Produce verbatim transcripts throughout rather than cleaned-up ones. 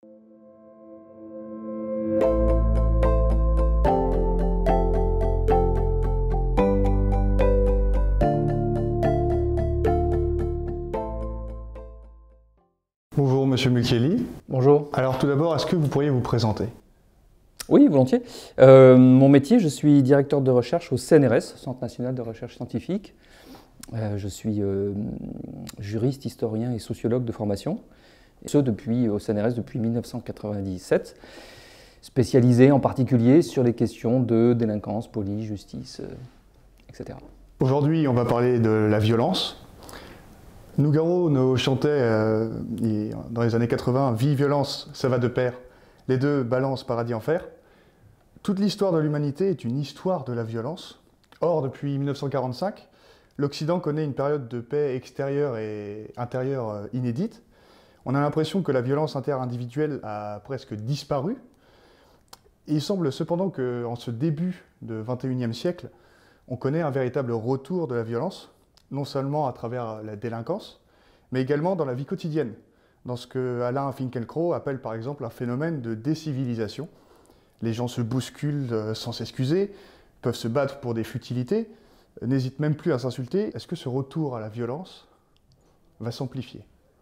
Bonjour Monsieur Mulcahy. Bonjour. Alors tout d'abord, est-ce que vous pourriez vous présenter? Oui, volontiers. Euh, mon métier, je suis directeur de recherche au C N R S, Centre national de recherche scientifique. Euh, je suis euh, juriste, historien et sociologue de formation, et ce depuis, au C N R S depuis mille neuf cent quatre-vingt-dix-sept, spécialisé en particulier sur les questions de délinquance, police, justice, euh, et cetera. Aujourd'hui, on va parler de la violence. Nougaro nous chantait euh, dans les années quatre-vingts « Vie, violence, ça va de pair, les deux balance, paradis, enfer ». Toute l'histoire de l'humanité est une histoire de la violence. Or, depuis mille neuf cent quarante-cinq, l'Occident connaît une période de paix extérieure et intérieure inédite. On a l'impression que la violence interindividuelle a presque disparu. Et il semble cependant qu'en ce début du vingt et unième siècle, on connaît un véritable retour de la violence, non seulement à travers la délinquance, mais également dans la vie quotidienne, dans ce que Alain Finkielkraut appelle par exemple un phénomène de décivilisation. Les gens se bousculent sans s'excuser, peuvent se battre pour des futilités, n'hésitent même plus à s'insulter. Est-ce que ce retour à la violence va s'amplifier?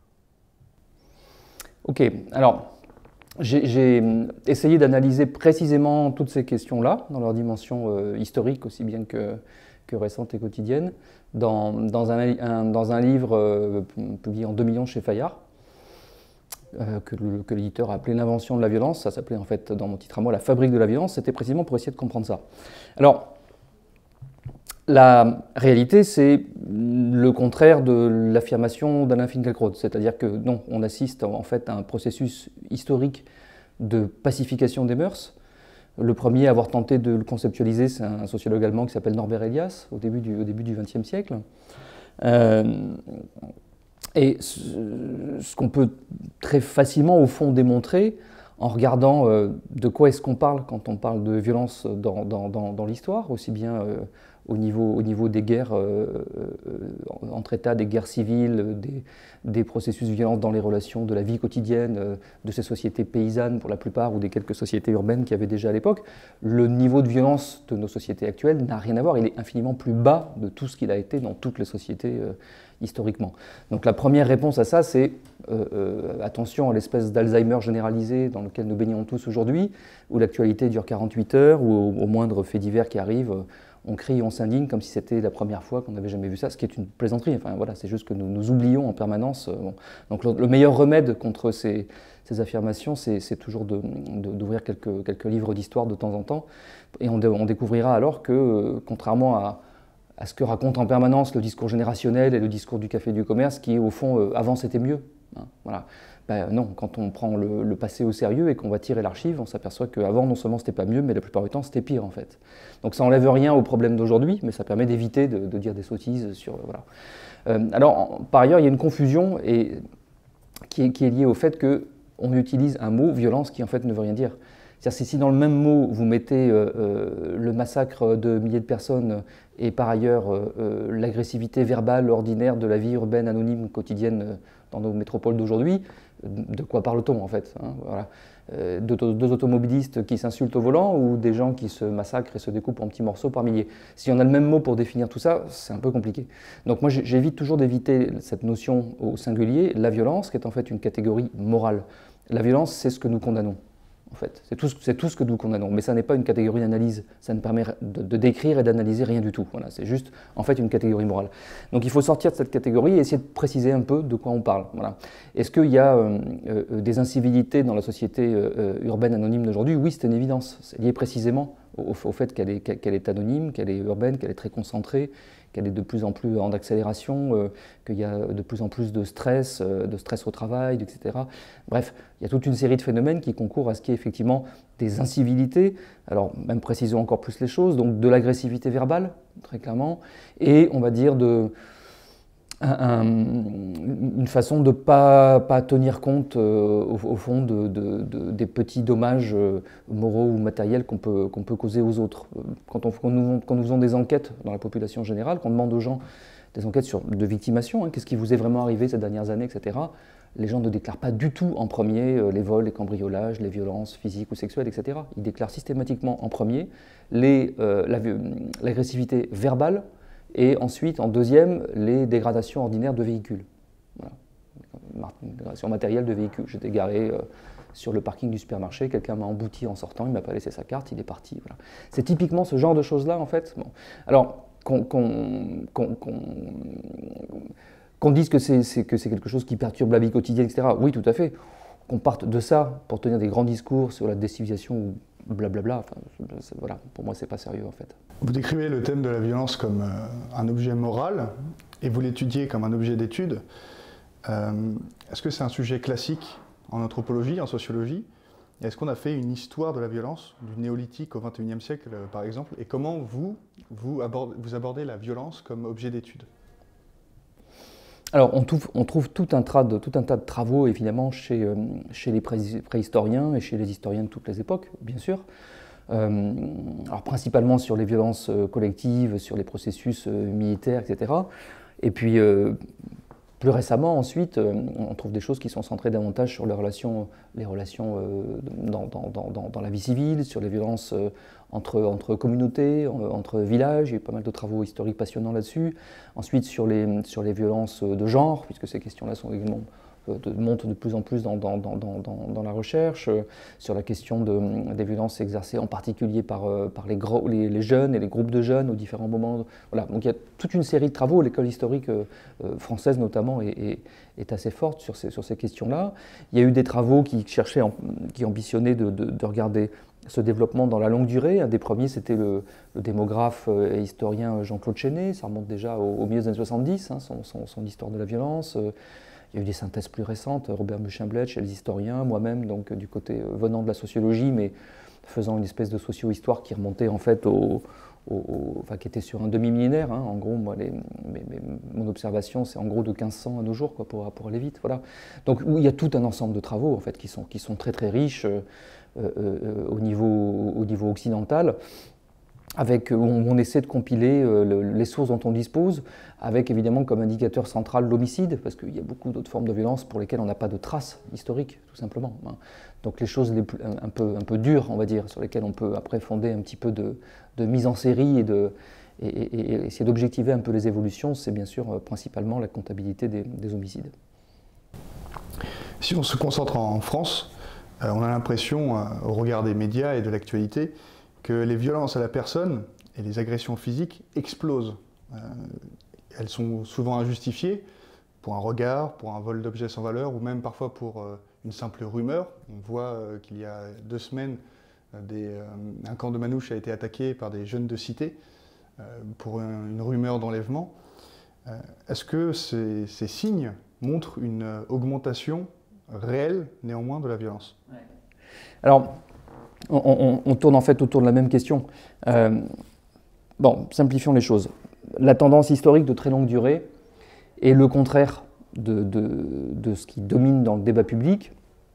Ok, alors j'ai essayé d'analyser précisément toutes ces questions-là, dans leur dimension euh, historique aussi bien que, que récente et quotidienne, dans, dans, un, un, dans un livre euh, publié en deux millions chez Fayard, euh, que, que l'éditeur a appelé L'invention de la violence. Ça s'appelait en fait, dans mon titre à moi, La fabrique de la violence. C'était précisément pour essayer de comprendre ça. Alors, la réalité, c'est le contraire de l'affirmation d'Alain Finkielkraut, c'est-à-dire que non, on assiste en fait à un processus historique de pacification des mœurs. Le premier à avoir tenté de le conceptualiser, c'est un sociologue allemand qui s'appelle Norbert Elias, au début du, au début du vingtième siècle. Euh, et ce, ce qu'on peut très facilement, au fond, démontrer en regardant euh, de quoi est-ce qu'on parle quand on parle de violence dans, dans, dans, dans l'histoire, aussi bien euh, au niveau, au niveau des guerres euh, euh, entre États, des guerres civiles, des, des processus de violence dans les relations de la vie quotidienne, euh, de ces sociétés paysannes pour la plupart, ou des quelques sociétés urbaines qu'il y avait déjà à l'époque. Le niveau de violence de nos sociétés actuelles n'a rien à voir, il est infiniment plus bas de tout ce qu'il a été dans toutes les sociétés euh, historiquement. Donc la première réponse à ça, c'est euh, euh, attention à l'espèce d'Alzheimer généralisé dans lequel nous baignons tous aujourd'hui, où l'actualité dure quarante-huit heures, où au, au moindre fait divers qui arrive, euh, on crie, on s'indigne comme si c'était la première fois qu'on n'avait jamais vu ça, ce qui est une plaisanterie. Enfin voilà, c'est juste que nous nous oublions en permanence. Euh, bon. Donc le, le meilleur remède contre ces, ces affirmations, c'est toujours d'ouvrir de, de, quelques, quelques livres d'histoire de temps en temps, et on, on découvrira alors que, euh, contrairement à à ce que raconte en permanence le discours générationnel et le discours du café du commerce, qui au fond, euh, avant c'était mieux. Hein, voilà. Ben, non, quand on prend le, le passé au sérieux et qu'on va tirer l'archive, on s'aperçoit qu'avant non seulement c'était pas mieux, mais la plupart du temps c'était pire en fait. Donc ça enlève rien au problème d'aujourd'hui, mais ça permet d'éviter de, de dire des sottises sur... Voilà. Euh, alors, en, par ailleurs, il y a une confusion et, qui, est, qui est liée au fait qu'on utilise un mot, violence, qui en fait ne veut rien dire. C'est-à-dire si dans le même mot, vous mettez euh, euh, le massacre de milliers de personnes et par ailleurs euh, euh, l'agressivité verbale ordinaire de la vie urbaine anonyme quotidienne euh, dans nos métropoles d'aujourd'hui, de quoi parle-t-on en fait, hein, voilà. euh, deux, deux automobilistes qui s'insultent au volant ou des gens qui se massacrent et se découpent en petits morceaux par milliers. Si on a le même mot pour définir tout ça, c'est un peu compliqué. Donc moi j'évite toujours d'éviter cette notion au singulier, la violence, qui est en fait une catégorie morale. La violence, c'est ce que nous condamnons. En fait. C'est tout, tout ce que nous condamnons, mais ça n'est pas une catégorie d'analyse, ça ne permet de, de décrire et d'analyser rien du tout. Voilà, c'est juste en fait une catégorie morale. Donc il faut sortir de cette catégorie et essayer de préciser un peu de quoi on parle. Voilà. Est-ce qu'il y a euh, euh, des incivilités dans la société euh, urbaine anonyme d'aujourd'hui? Oui, c'est une évidence. C'est lié précisément au, au fait qu'elle est, qu'elle est anonyme, qu'elle est urbaine, qu'elle est très concentrée, qu'elle est de plus en plus en accélération, euh, qu'il y a de plus en plus de stress, euh, de stress au travail, et cetera. Bref, il y a toute une série de phénomènes qui concourent à ce qu'il y ait effectivement des incivilités, alors même précisons encore plus les choses, donc de l'agressivité verbale, très clairement, et on va dire de, un, un, une façon de ne pas, pas tenir compte euh, au, au fond de, de, de, des petits dommages euh, moraux ou matériels qu'on peut, qu'on peut causer aux autres. Quand, on, quand, nous, quand nous faisons des enquêtes dans la population générale, qu'on demande aux gens des enquêtes sur, de victimation, hein, qu'est-ce qui vous est vraiment arrivé ces dernières années, et cetera, les gens ne déclarent pas du tout en premier euh, les vols, les cambriolages, les violences physiques ou sexuelles, et cetera. Ils déclarent systématiquement en premier les, euh, l'agressivité verbale et ensuite, en deuxième, les dégradations ordinaires de véhicules. Voilà. Dégradation matérielle de véhicules. J'étais garé euh, sur le parking du supermarché, quelqu'un m'a embouti en sortant, il ne m'a pas laissé sa carte, il est parti. Voilà. C'est typiquement ce genre de choses-là, en fait. Bon. Alors, qu'on qu'on, qu'on, qu'on, qu'on dise que c'est quelque chose qui perturbe la vie quotidienne, et cetera. Oui, tout à fait. Qu'on parte de ça pour tenir des grands discours sur la décivilisation ou blablabla, enfin, voilà, pour moi, c'est pas sérieux, en fait. Vous décrivez le thème de la violence comme euh, un objet moral et vous l'étudiez comme un objet d'étude. Euh, Est-ce que c'est un sujet classique en anthropologie, en sociologie? Est-ce qu'on a fait une histoire de la violence du néolithique au vingt et unième siècle, euh, par exemple? Et comment vous, vous, abordez, vous abordez la violence comme objet d'étude? Alors, on trouve, on trouve tout, un de, tout un tas de travaux, évidemment, chez, euh, chez les préhistoriens et chez les historiens de toutes les époques, bien sûr. Euh, alors, principalement sur les violences collectives, sur les processus euh, militaires, et cetera. Et puis, euh, plus récemment, ensuite, euh, on trouve des choses qui sont centrées davantage sur les relations, les relations euh, dans, dans, dans, dans la vie civile, sur les violences euh, entre, entre communautés, entre villages. Il y a eu pas mal de travaux historiques passionnants là-dessus. Ensuite, sur les, sur les violences de genre, puisque ces questions-là sont également de, montent de plus en plus dans, dans, dans, dans, dans la recherche, euh, sur la question de, des violences exercées en particulier par, euh, par les, gros, les, les jeunes et les groupes de jeunes aux différents moments. Voilà. Donc il y a toute une série de travaux, l'école historique euh, française notamment est, est, est assez forte sur ces, sur ces questions-là. Il y a eu des travaux qui cherchaient, qui ambitionnaient de, de, de regarder ce développement dans la longue durée. Un des premiers, c'était le, le démographe et historien Jean-Claude Chenet, ça remonte déjà au, au milieu des années soixante-dix, hein, son, son, son histoire de la violence. Il y a eu des synthèses plus récentes, Robert Muschenblet chez les historiens, moi-même, donc du côté euh, venant de la sociologie, mais faisant une espèce de socio-histoire qui remontait en fait au, au, au enfin qui était sur un demi-millénaire. Hein. En gros, moi, les, mes, mes, mon observation, c'est en gros de quinze cents à nos jours, quoi, pour, pour aller vite. Voilà. Donc il y a tout un ensemble de travaux en fait qui sont, qui sont très très riches euh, euh, au, niveau, au niveau occidental, avec, où on essaie de compiler euh, le, les sources dont on dispose, avec évidemment comme indicateur central l'homicide, parce qu'il y a beaucoup d'autres formes de violence pour lesquelles on n'a pas de traces historiques, tout simplement. Hein. Donc les choses les plus, un, un, peu, un peu dures, on va dire, sur lesquelles on peut après fonder un petit peu de, de mise en série et, de, et, et, et essayer d'objectiver un peu les évolutions, c'est bien sûr euh, principalement la comptabilité des, des homicides. Si on se concentre en France, euh, on a l'impression, euh, au regard des médias et de l'actualité, que les violences à la personne et les agressions physiques explosent. Euh, elles sont souvent injustifiées pour un regard, pour un vol d'objets sans valeur ou même parfois pour euh, une simple rumeur. On voit euh, qu'il y a deux semaines, euh, des, euh, un camp de Manouche a été attaqué par des jeunes de cité euh, pour un, une rumeur d'enlèvement. Euh, Est-ce que ces, ces signes montrent une euh, augmentation réelle néanmoins de la violence? Ouais. Alors, On, on, on tourne en fait autour de la même question. Euh, bon, simplifions les choses. La tendance historique de très longue durée est le contraire de, de, de ce qui domine dans le débat public,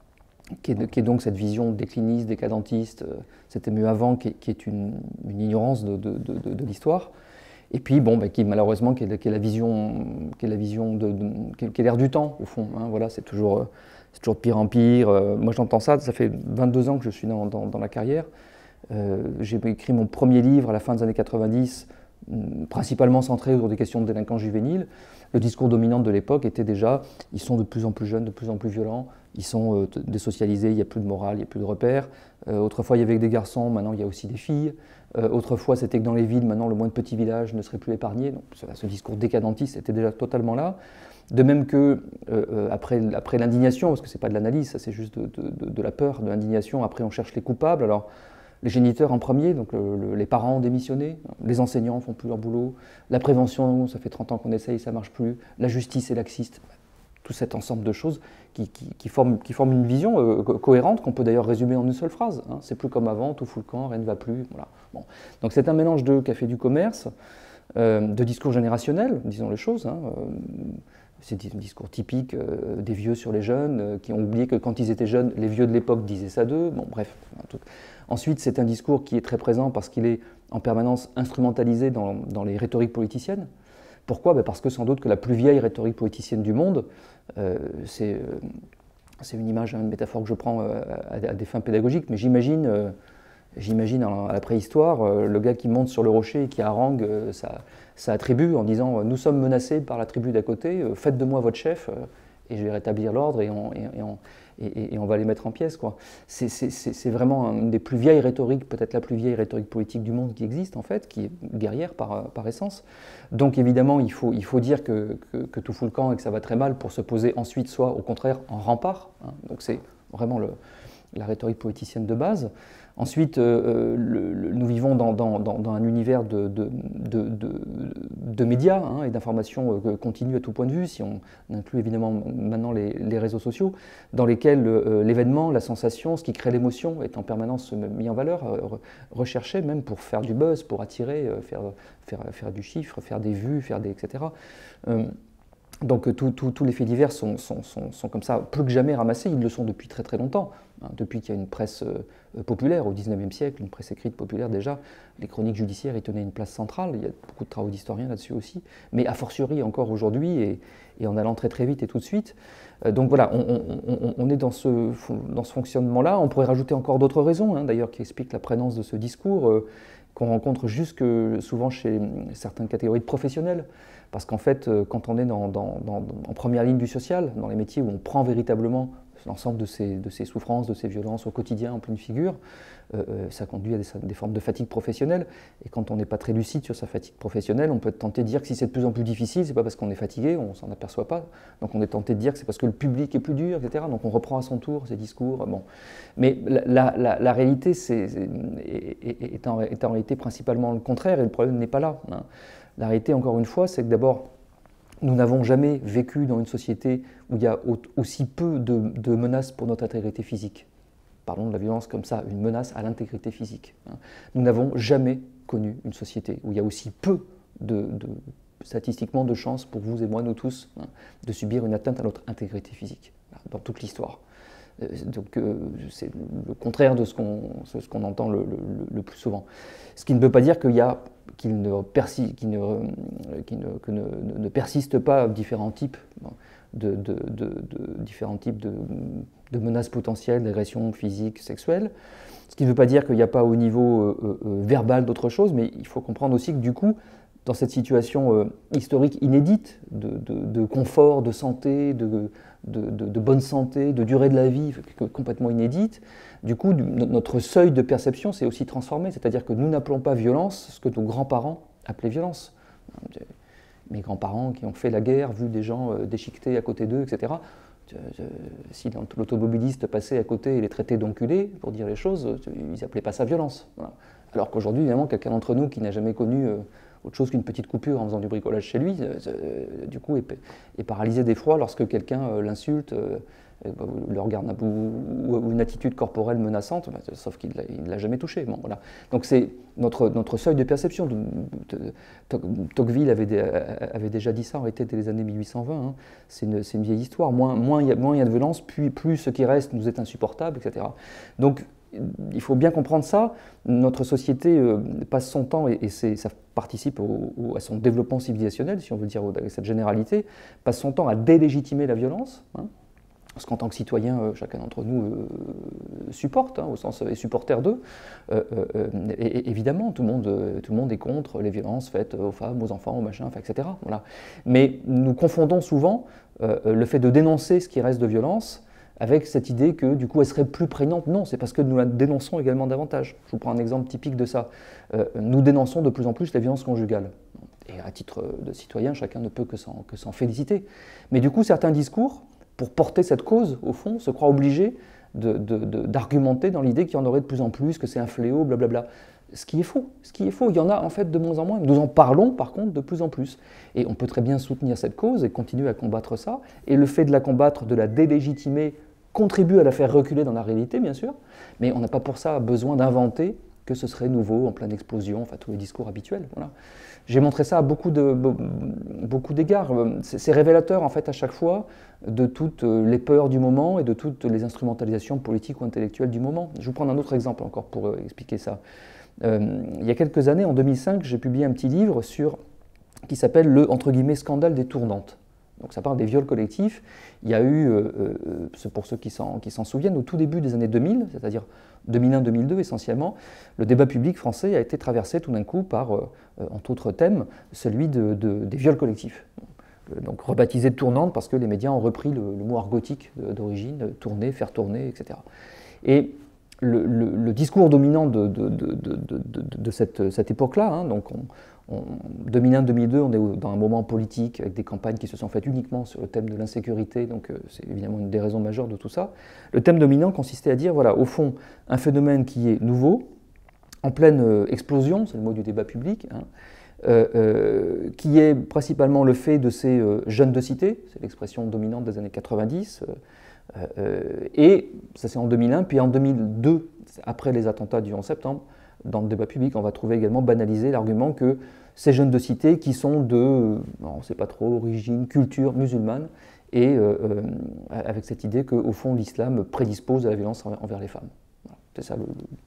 qui est, qui est donc cette vision décliniste, décadentiste, euh, c'était mieux avant, qui est, qui est une, une ignorance de, de, de, de l'histoire. Et puis, bon, bah, qui malheureusement, qui est, qui est la vision, qui est la vision de, de qui est l'air du temps, au fond. Hein, voilà, c'est toujours... Euh, C'est toujours de pire en pire. Euh, moi, j'entends ça, ça fait vingt-deux ans que je suis dans, dans, dans la carrière. Euh, j'ai écrit mon premier livre à la fin des années quatre-vingt-dix, principalement centré autour des questions de délinquants juvéniles. Le discours dominant de l'époque était déjà « ils sont de plus en plus jeunes, de plus en plus violents, ils sont euh, désocialisés, il n'y a plus de morale, il n'y a plus de repères. Euh, autrefois, il y avait des garçons, maintenant, il y a aussi des filles. Euh, autrefois, c'était que dans les villes, maintenant, le moins de petits villages ne serait plus épargné. » Donc, ce discours décadentiste était déjà totalement là. De même que euh, après, après l'indignation, parce que ce n'est pas de l'analyse, ça c'est juste de, de, de la peur, de l'indignation, après on cherche les coupables. Alors les géniteurs en premier, donc le, le, les parents ont démissionné, les enseignants ne font plus leur boulot, la prévention, ça fait trente ans qu'on essaye, ça ne marche plus, la justice est laxiste, tout cet ensemble de choses qui, qui, qui, forment, qui forment une vision euh, cohérente qu'on peut d'ailleurs résumer en une seule phrase. Hein. C'est plus comme avant, tout fout le camp, rien ne va plus. Voilà. Bon. Donc c'est un mélange de café du commerce, euh, de discours générationnels, disons les choses. Hein, euh, C'est un discours typique euh, des vieux sur les jeunes, euh, qui ont oublié que quand ils étaient jeunes, les vieux de l'époque disaient ça d'eux. Bon, bref. Tout. Ensuite, c'est un discours qui est très présent parce qu'il est en permanence instrumentalisé dans, dans les rhétoriques politiciennes, Pourquoi? Ben parce que sans doute que la plus vieille rhétorique politicienne du monde, euh, c'est euh, c'est une image, une métaphore que je prends euh, à, à des fins pédagogiques, mais j'imagine euh, j'imagine à la préhistoire, euh, le gars qui monte sur le rocher et qui harangue euh, sa, sa tribu en disant « Nous sommes menacés par la tribu d'à côté, euh, faites de moi votre chef, euh, et je vais rétablir l'ordre et on, et, et, on, et, et on va les mettre en pièces. » C'est vraiment une des plus vieilles rhétoriques, peut-être la plus vieille rhétorique politique du monde qui existe en fait, qui est guerrière par, par essence. Donc évidemment, il faut, il faut dire que, que, que tout fout le camp et que ça va très mal pour se poser ensuite, soit au contraire en rempart. Hein. Donc c'est vraiment le, la rhétorique politicienne de base. Ensuite, euh, le, le, nous vivons dans, dans, dans, dans un univers de, de, de, de, de médias hein, et d'informations euh, continues à tout point de vue, si on inclut évidemment maintenant les, les réseaux sociaux, dans lesquels euh, l'événement, la sensation, ce qui crée l'émotion est en permanence mis en valeur, euh, recherché même pour faire du buzz, pour attirer, euh, faire, faire, faire du chiffre, faire des vues, faire des, et cetera. Euh, Donc tous les faits divers sont, sont, sont, sont comme ça, plus que jamais ramassés, ils le sont depuis très très longtemps. Hein, depuis qu'il y a une presse euh, populaire au dix-neuvième siècle, une presse écrite populaire déjà, les chroniques judiciaires y tenaient une place centrale, il y a beaucoup de travaux d'historiens là-dessus aussi, mais a fortiori encore aujourd'hui et, et en allant très très vite et tout de suite. Euh, donc voilà, on, on, on est dans ce, dans ce fonctionnement-là, on pourrait rajouter encore d'autres raisons hein, d'ailleurs qui expliquent la prégnance de ce discours euh, qu'on rencontre jusque souvent chez certaines catégories de professionnels. Parce qu'en fait, quand on est dans, dans, dans, en première ligne du social, dans les métiers où on prend véritablement l'ensemble de ces, de ces souffrances, de ces violences au quotidien en pleine figure, euh, ça conduit à des, des formes de fatigue professionnelle. Et quand on n'est pas très lucide sur sa fatigue professionnelle, on peut être tenté de dire que si c'est de plus en plus difficile, c'est pas parce qu'on est fatigué, on s'en aperçoit pas. Donc on est tenté de dire que c'est parce que le public est plus dur, et cetera. Donc on reprend à son tour ces discours. Bon. Mais la, la, la, la réalité c'est, est, est, est, en, est en réalité principalement le contraire, et le problème n'est pas là. Hein. La réalité, encore une fois, c'est que d'abord, nous n'avons jamais vécu dans une société où il y a aussi peu de, de menaces pour notre intégrité physique. Parlons de la violence comme ça, une menace à l'intégrité physique. Nous n'avons jamais connu une société où il y a aussi peu, de, de, statistiquement, de chances pour vous et moi, nous tous, hein, de subir une atteinte à notre intégrité physique, dans toute l'histoire. Donc euh, c'est le contraire de ce qu'on ce qu'on entend le, le, le plus souvent. Ce qui ne veut pas dire qu'il y a qu'il ne, persi, qu'il ne, qu'il ne, que ne, ne persiste pas différents types de, de, de, de, différents types de, de menaces potentielles, d'agressions physiques, sexuelles. Ce qui ne veut pas dire qu'il n'y a pas au niveau euh, euh, verbal d'autres choses, mais il faut comprendre aussi que du coup, dans cette situation euh, historique inédite de, de, de confort, de santé, de, de, de, de bonne santé, de durée de la vie complètement inédite, du coup, du, notre seuil de perception s'est aussi transformé. C'est-à-dire que nous n'appelons pas violence ce que nos grands-parents appelaient violence. Mes grands-parents qui ont fait la guerre, vu des gens euh, déchiquetés à côté d'eux, et cetera. Si l'automobiliste passait à côté et les traitait d'enculés, pour dire les choses, ils n'appelaient pas ça violence. Voilà. Alors qu'aujourd'hui, évidemment, quelqu'un d'entre nous qui n'a jamais connu euh, autre chose qu'une petite coupure en faisant du bricolage chez lui, euh, du coup, est, est paralysé d'effroi lorsque quelqu'un euh, l'insulte, euh, le regarde ou, ou une attitude corporelle menaçante, bah, sauf qu'il ne l'a jamais touché. Bon, voilà. Donc c'est notre, notre seuil de perception. De, de, de, Tocqueville avait, des, avait déjà dit ça en réalité dès les années mille huit cent vingt. Hein. C'est une, une vieille histoire. Moins il moins y, y a de violence, plus, plus ce qui reste nous est insupportable, et cetera. Donc il faut bien comprendre ça. Notre société euh, passe son temps, et, et ça participe au, au, à son développement civilisationnel, si on veut dire avec cette généralité, passe son temps à délégitimer la violence. Hein. Ce qu'en tant que citoyen, euh, chacun d'entre nous euh, supporte, hein, au sens est supporter d'eux. Euh, euh, et, et évidemment, tout le, monde, euh, tout le monde est contre les violences faites aux femmes, aux enfants, aux machins, enfin, et cetera. Voilà. Mais nous confondons souvent euh, le fait de dénoncer ce qui reste de violence avec cette idée que du coup elle serait plus prégnante. Non, c'est parce que nous la dénonçons également davantage. Je vous prends un exemple typique de ça. Euh, nous dénonçons de plus en plus la violence conjugale. Et à titre de citoyen, chacun ne peut que s'en, que s'en féliciter. Mais du coup, certains discours, pour porter cette cause, au fond, se croient obligés de, de, de, d'argumenter dans l'idée qu'il y en aurait de plus en plus, que c'est un fléau, blablabla. Ce qui est faux, ce qui est faux. Il y en a en fait de moins en moins. Nous en parlons par contre de plus en plus. Et on peut très bien soutenir cette cause et continuer à combattre ça. Et le fait de la combattre, de la délégitimer, contribue à la faire reculer dans la réalité, bien sûr. Mais on n'a pas pour ça besoin d'inventer que ce serait nouveau, en pleine explosion, enfin tous les discours habituels. Voilà. J'ai montré ça à beaucoup, de, beaucoup d'égards. C'est révélateur en fait à chaque fois de toutes les peurs du moment et de toutes les instrumentalisations politiques ou intellectuelles du moment. Je vais vous prendre un autre exemple encore pour expliquer ça. Euh, il y a quelques années, en deux mille cinq, j'ai publié un petit livre sur qui s'appelle le, entre guillemets, scandale des tournantes. Donc ça parle des viols collectifs. Il y a eu, euh, euh, pour ceux qui s'en souviennent, au tout début des années deux mille, c'est-à-dire deux mille un deux mille deux essentiellement, le débat public français a été traversé tout d'un coup par, euh, entre autres thèmes, celui de, de, des viols collectifs. Donc rebaptisé de tournante parce que les médias ont repris le, le mot argotique d'origine, tourner, faire tourner, et cetera. Et le, le, le discours dominant de, de, de, de, de, de cette, cette époque-là, hein, donc on, on, deux mille un deux mille deux, on est dans un moment politique avec des campagnes qui se sont faites uniquement sur le thème de l'insécurité, donc euh, c'est évidemment une des raisons majeures de tout ça. Le thème dominant consistait à dire, voilà, au fond, un phénomène qui est nouveau, en pleine euh, explosion, c'est le mot du débat public, hein, Euh, euh, qui est principalement le fait de ces euh, jeunes de cité, c'est l'expression dominante des années quatre-vingt-dix, euh, euh, et ça c'est en deux mille un, puis en deux mille deux, après les attentats du onze septembre, dans le débat public, on va trouver également banalisé l'argument que ces jeunes de cité qui sont de, euh, on ne sait pas trop, origine, culture musulmane, et euh, euh, avec cette idée qu'au fond l'islam prédispose à la violence envers les femmes. Voilà. C'est ça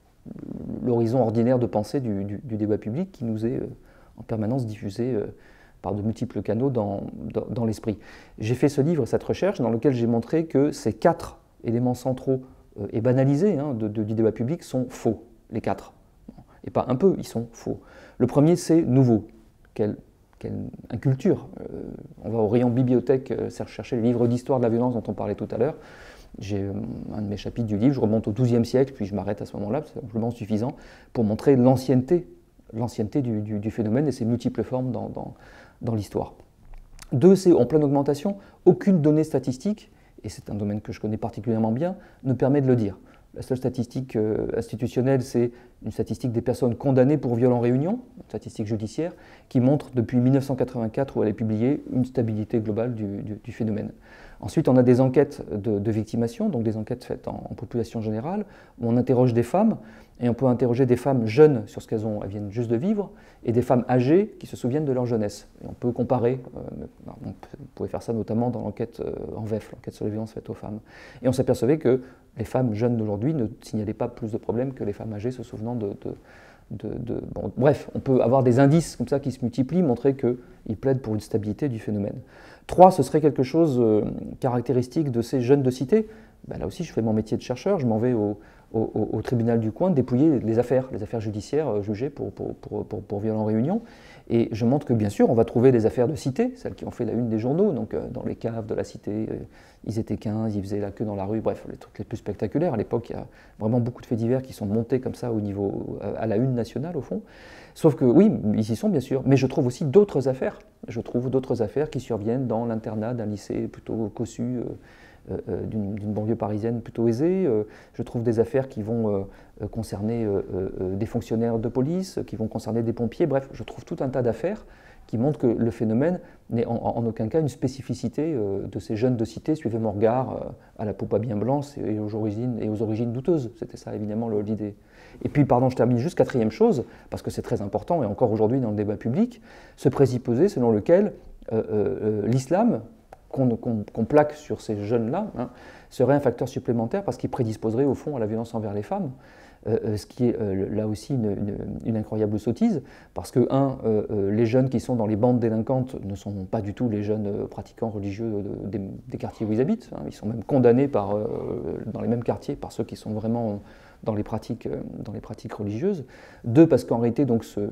l'horizon ordinaire de pensée du, du, du débat public qui nous est euh, en permanence diffusé euh, par de multiples canaux dans, dans, dans l'esprit. J'ai fait ce livre, cette recherche, dans lequel j'ai montré que ces quatre éléments centraux euh, et banalisés hein, de, de, du débat public sont faux, les quatre. Et pas un peu, ils sont faux. Le premier, c'est nouveau. Quelle, quelle inculture. Euh, on va au rayon bibliothèque euh, chercher les livres d'histoire de la violence dont on parlait tout à l'heure. J'ai euh, un de mes chapitres du livre, je remonte au douzième siècle, puis je m'arrête à ce moment-là, c'est amplement suffisant, pour montrer l'ancienneté l'ancienneté du, du, du phénomène et ses multiples formes dans, dans, dans l'histoire. Deux, c'est en pleine augmentation, aucune donnée statistique, et c'est un domaine que je connais particulièrement bien, ne permet de le dire. La seule statistique euh, institutionnelle, c'est une statistique des personnes condamnées pour viol en réunion, une statistique judiciaire, qui montre depuis mille neuf cent quatre-vingt-quatre, où elle est publiée, une stabilité globale du, du, du phénomène. Ensuite, on a des enquêtes de, de victimation, donc des enquêtes faites en, en population générale, où on interroge des femmes, et on peut interroger des femmes jeunes sur ce qu'elles ont, elles viennent juste de vivre, et des femmes âgées qui se souviennent de leur jeunesse. Et on peut comparer, euh, on pouvait faire ça notamment dans l'enquête euh, en V E F, l'enquête sur les violences faites aux femmes. Et on s'apercevait que les femmes jeunes d'aujourd'hui ne signalaient pas plus de problèmes que les femmes âgées se souvenant de... de De, de, bon, bref, on peut avoir des indices comme ça qui se multiplient, montrer qu'ils plaident pour une stabilité du phénomène. Trois, ce serait quelque chose euh, caractéristique de ces jeunes de cité. Ben là aussi, je fais mon métier de chercheur, je m'en vais au, au, au tribunal du coin dépouiller les affaires, les affaires judiciaires euh, jugées pour, pour, pour, pour, pour viol en réunion. Et je montre que bien sûr, on va trouver des affaires de cité, celles qui ont fait la une des journaux, donc euh, dans les caves de la cité, euh, ils étaient quinze, ils faisaient la queue dans la rue, bref, les trucs les plus spectaculaires. À l'époque, il y a vraiment beaucoup de faits divers qui sont montés comme ça au niveau, à la une nationale au fond. Sauf que oui, ils y sont bien sûr, mais je trouve aussi d'autres affaires. Je trouve d'autres affaires qui surviennent dans l'internat d'un lycée plutôt cossu, euh, euh, d'une banlieue parisienne plutôt aisée. Euh, je trouve des affaires qui vont euh, concerner euh, euh, des fonctionnaires de police, qui vont concerner des pompiers. Bref, je trouve tout un tas d'affaires qui montrent que le phénomène n'est en, en aucun cas une spécificité euh, de ces jeunes de cité. Suivez mon regard, euh, à la peau pas bien blanche et aux origines, et aux origines douteuses. C'était ça évidemment l'idée. Et puis, pardon, je termine juste quatrième chose, parce que c'est très important, et encore aujourd'hui dans le débat public, ce présupposé selon lequel euh, euh, l'islam, qu'on qu'on, qu'on plaque sur ces jeunes-là, hein, serait un facteur supplémentaire parce qu'il prédisposerait au fond à la violence envers les femmes. Euh, ce qui est euh, là aussi une, une, une incroyable sottise, parce que, un, euh, euh, les jeunes qui sont dans les bandes délinquantes ne sont pas du tout les jeunes euh, pratiquants religieux de, de, des, des quartiers où ils habitent, hein. Ils sont même condamnés par, euh, dans les mêmes quartiers par ceux qui sont vraiment dans les pratiques, euh, dans les pratiques religieuses. Deux, parce qu'en réalité, donc, ce,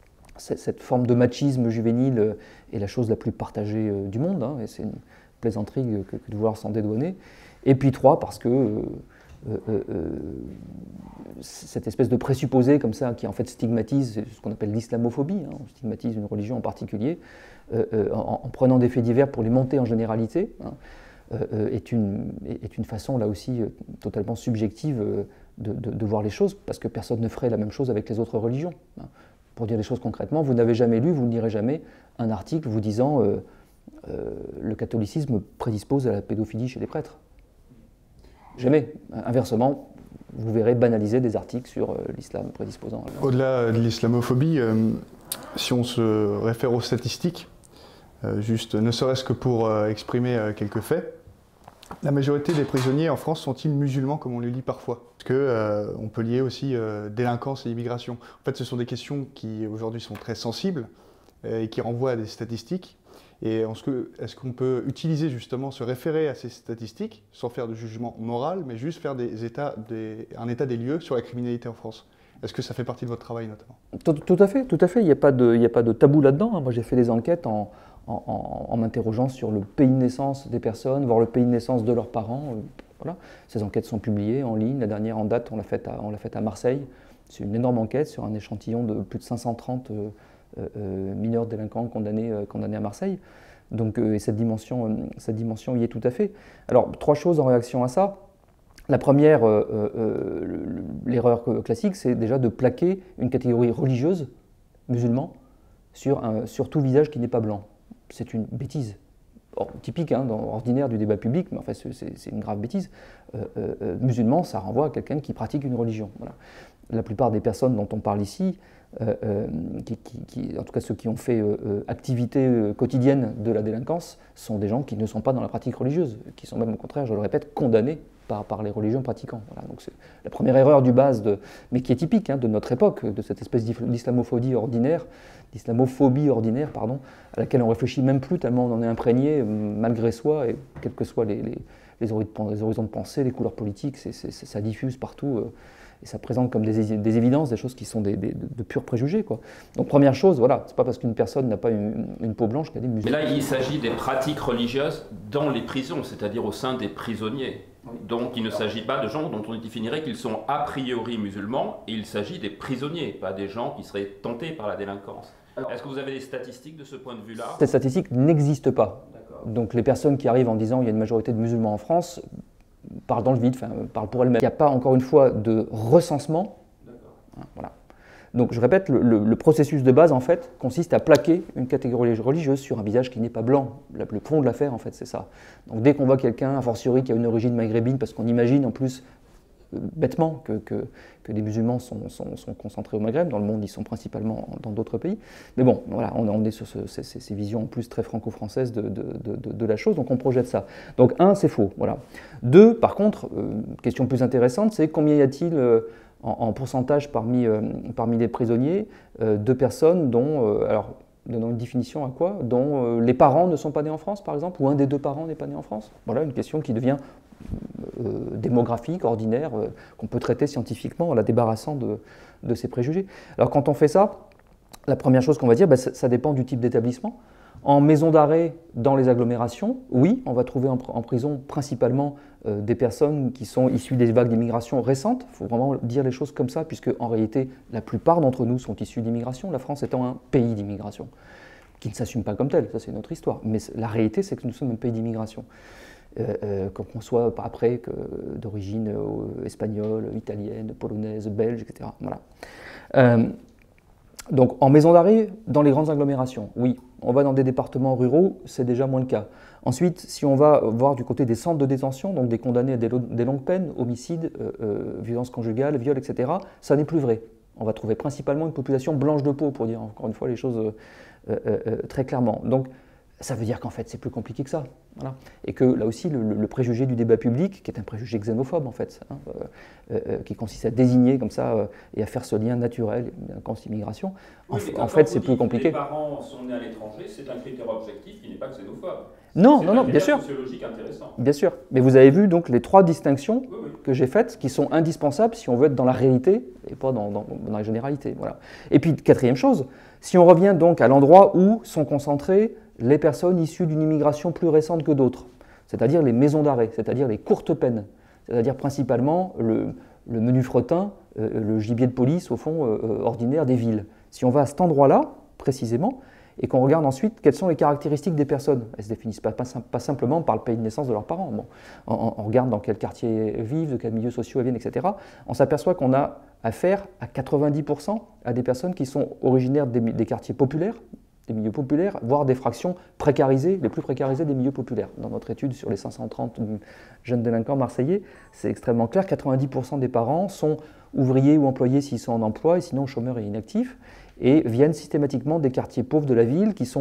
cette forme de machisme juvénile est la chose la plus partagée euh, du monde, hein, et c'est une plaisanterie que, que de vouloir s'en dédouaner. Et puis trois, parce que euh, Euh, euh, cette espèce de présupposé comme ça qui en fait stigmatise ce qu'on appelle l'islamophobie, hein, on stigmatise une religion en particulier, euh, euh, en, en prenant des faits divers pour les monter en généralité, hein, euh, est, une, est une façon là aussi euh, totalement subjective euh, de, de, de voir les choses, parce que personne ne ferait la même chose avec les autres religions. Hein. Pour dire les choses concrètement, vous n'avez jamais lu, vous ne lirez jamais un article vous disant euh, euh, le catholicisme prédispose à la pédophilie chez les prêtres. Jamais. Inversement, vous verrez banaliser des articles sur euh, l'islam prédisposant. Au-delà de l'islamophobie, euh, si on se réfère aux statistiques, euh, juste ne serait-ce que pour euh, exprimer euh, quelques faits, la majorité des prisonniers en France sont-ils musulmans comme on le lit parfois? Parce qu'on euh, peut lier aussi euh, délinquance et immigration. En fait, ce sont des questions qui aujourd'hui sont très sensibles et qui renvoient à des statistiques. Et est-ce qu'on peut utiliser justement, se référer à ces statistiques, sans faire de jugement moral, mais juste faire des états, des, un état des lieux sur la criminalité en France? Est-ce que ça fait partie de votre travail notamment? Tout, tout à fait, tout à fait. Il n'y a pas de, il n'y a pas de tabou là-dedans. Moi, j'ai fait des enquêtes en, en, en, en m'interrogeant sur le pays de naissance des personnes, voire le pays de naissance de leurs parents. Voilà. Ces enquêtes sont publiées en ligne. La dernière en date, on l'a faite à, on l'a faite à Marseille. C'est une énorme enquête sur un échantillon de plus de cinq cent trente euh, euh, mineurs délinquants condamnés, euh, condamnés à Marseille. Donc, euh, et cette dimension, euh, cette dimension y est tout à fait. Alors, trois choses en réaction à ça. La première, euh, euh, l'erreur classique, c'est déjà de plaquer une catégorie religieuse, musulman, sur, un, sur tout visage qui n'est pas blanc. C'est une bêtise. Or, typique, hein, dans, ordinaire du débat public, mais en fait c'est une grave bêtise. Euh, euh, musulman, ça renvoie à quelqu'un qui pratique une religion. Voilà. La plupart des personnes dont on parle ici, euh, euh, qui, qui, qui, en tout cas ceux qui ont fait euh, activité euh, quotidienne de la délinquance, sont des gens qui ne sont pas dans la pratique religieuse, qui sont même au contraire, je le répète, condamnés par, par les religions pratiquants. Voilà. Donc c'est la première erreur du base, de, mais qui est typique hein, de notre époque, de cette espèce d'islamophobie ordinaire, d'islamophobie ordinaire, pardon, à laquelle on ne réfléchit même plus tellement on en est imprégné malgré soi, et quels que soient les, les, les horizons de pensée, les couleurs politiques, c'est, c'est, ça diffuse partout. Euh, Et ça présente comme des, des évidences, des choses qui sont des, des, de purs préjugés, quoi. Donc première chose, voilà, c'est pas parce qu'une personne n'a pas une, une peau blanche qu'elle est musulmane. Mais là, il s'agit des pratiques religieuses dans les prisons, c'est-à-dire au sein des prisonniers. Oui. Donc il ne s'agit pas de gens dont on définirait qu'ils sont a priori musulmans, il s'agit des prisonniers, pas des gens qui seraient tentés par la délinquance. Est-ce que vous avez des statistiques de ce point de vue-là? Ces statistiques n'existent pas. Donc les personnes qui arrivent en disant qu'il y a une majorité de musulmans en France parle dans le vide, enfin, parle pour elle-même. Il n'y a pas, encore une fois, de recensement. Voilà. Donc, je répète, le, le, le processus de base, en fait, consiste à plaquer une catégorie religieuse sur un visage qui n'est pas blanc. Le, le fond de l'affaire, en fait, c'est ça. Donc, dès qu'on voit quelqu'un, a fortiori, qui a une origine maghrébine, parce qu'on imagine, en plus, euh, bêtement, que, que, que les musulmans sont, sont, sont concentrés au Maghreb. Dans le monde, ils sont principalement dans d'autres pays. Mais bon, voilà, on, on est sur ce, ces, ces visions, en plus, très franco-françaises de, de, de, de la chose, donc on projette ça. Donc, un, c'est faux, voilà. Deux, par contre, euh, question plus intéressante, c'est combien y a-t-il euh, en, en pourcentage parmi, euh, parmi les prisonniers euh, de personnes dont, euh, alors, donnons une définition à quoi, dont euh, les parents ne sont pas nés en France, par exemple, ou un des deux parents n'est pas né en France. Voilà une question qui devient euh, démographique, ordinaire, euh, qu'on peut traiter scientifiquement en la débarrassant de, de ces préjugés. Alors quand on fait ça, la première chose qu'on va dire, bah, ça, ça dépend du type d'établissement. En maison d'arrêt, dans les agglomérations, oui, on va trouver en, en prison principalement euh, des personnes qui sont issues des vagues d'immigration récentes. Il faut vraiment dire les choses comme ça, puisque en réalité, la plupart d'entre nous sont issus d'immigration, la France étant un pays d'immigration, qui ne s'assume pas comme tel, ça c'est une autre histoire. Mais la réalité, c'est que nous sommes un pays d'immigration. Euh, euh, qu'on soit après d'origine euh, espagnole, italienne, polonaise, belge, et cetera. Voilà. Euh, Donc en maison d'arrêt, dans les grandes agglomérations, oui. On va dans des départements ruraux, c'est déjà moins le cas. Ensuite, si on va voir du côté des centres de détention, donc des condamnés à des, des longues peines, homicides, euh, euh, violences conjugales, viols, et cetera, ça n'est plus vrai. On va trouver principalement une population blanche de peau, pour dire encore une fois les choses euh, euh, euh, très clairement. Donc ça veut dire qu'en fait c'est plus compliqué que ça. Voilà. Et que là aussi, le, le préjugé du débat public, qui est un préjugé xénophobe en fait, hein, euh, euh, qui consiste à désigner comme ça euh, et à faire ce lien naturel, délinquance, immigration, oui, en, en fait c'est plus compliqué. Les parents sont nés à l'étranger, c'est un critère objectif qui n'est pas xénophobe. Non, non, non, bien sûr. Sociologique intéressant. Bien sûr. Mais vous avez vu donc les trois distinctions oui, oui. que j'ai faites, qui sont indispensables si on veut être dans la réalité et pas dans, dans, dans la généralité. Voilà. Et puis quatrième chose, si on revient donc à l'endroit où sont concentrées les personnes issues d'une immigration plus récente que d'autres, c'est-à-dire les maisons d'arrêt, c'est-à-dire les courtes peines, c'est-à-dire principalement le, le menu fretin, euh, le gibier de police au fond euh, ordinaire des villes. Si on va à cet endroit-là, précisément, et qu'on regarde ensuite quelles sont les caractéristiques des personnes, elles ne se définissent pas, pas, pas simplement par le pays de naissance de leurs parents. Bon, on, on regarde dans quel quartier elles vivent, de quels milieux sociaux elles viennent, et cetera. On s'aperçoit qu'on a affaire à quatre-vingt-dix pour cent à des personnes qui sont originaires des, des quartiers populaires, des milieux populaires, voire des fractions précarisées, les plus précarisées des milieux populaires. Dans notre étude sur les cinq cent trente jeunes délinquants marseillais, c'est extrêmement clair, quatre-vingt-dix pour cent des parents sont ouvriers ou employés s'ils sont en emploi, et sinon chômeurs et inactifs, et viennent systématiquement des quartiers pauvres de la ville, qui sont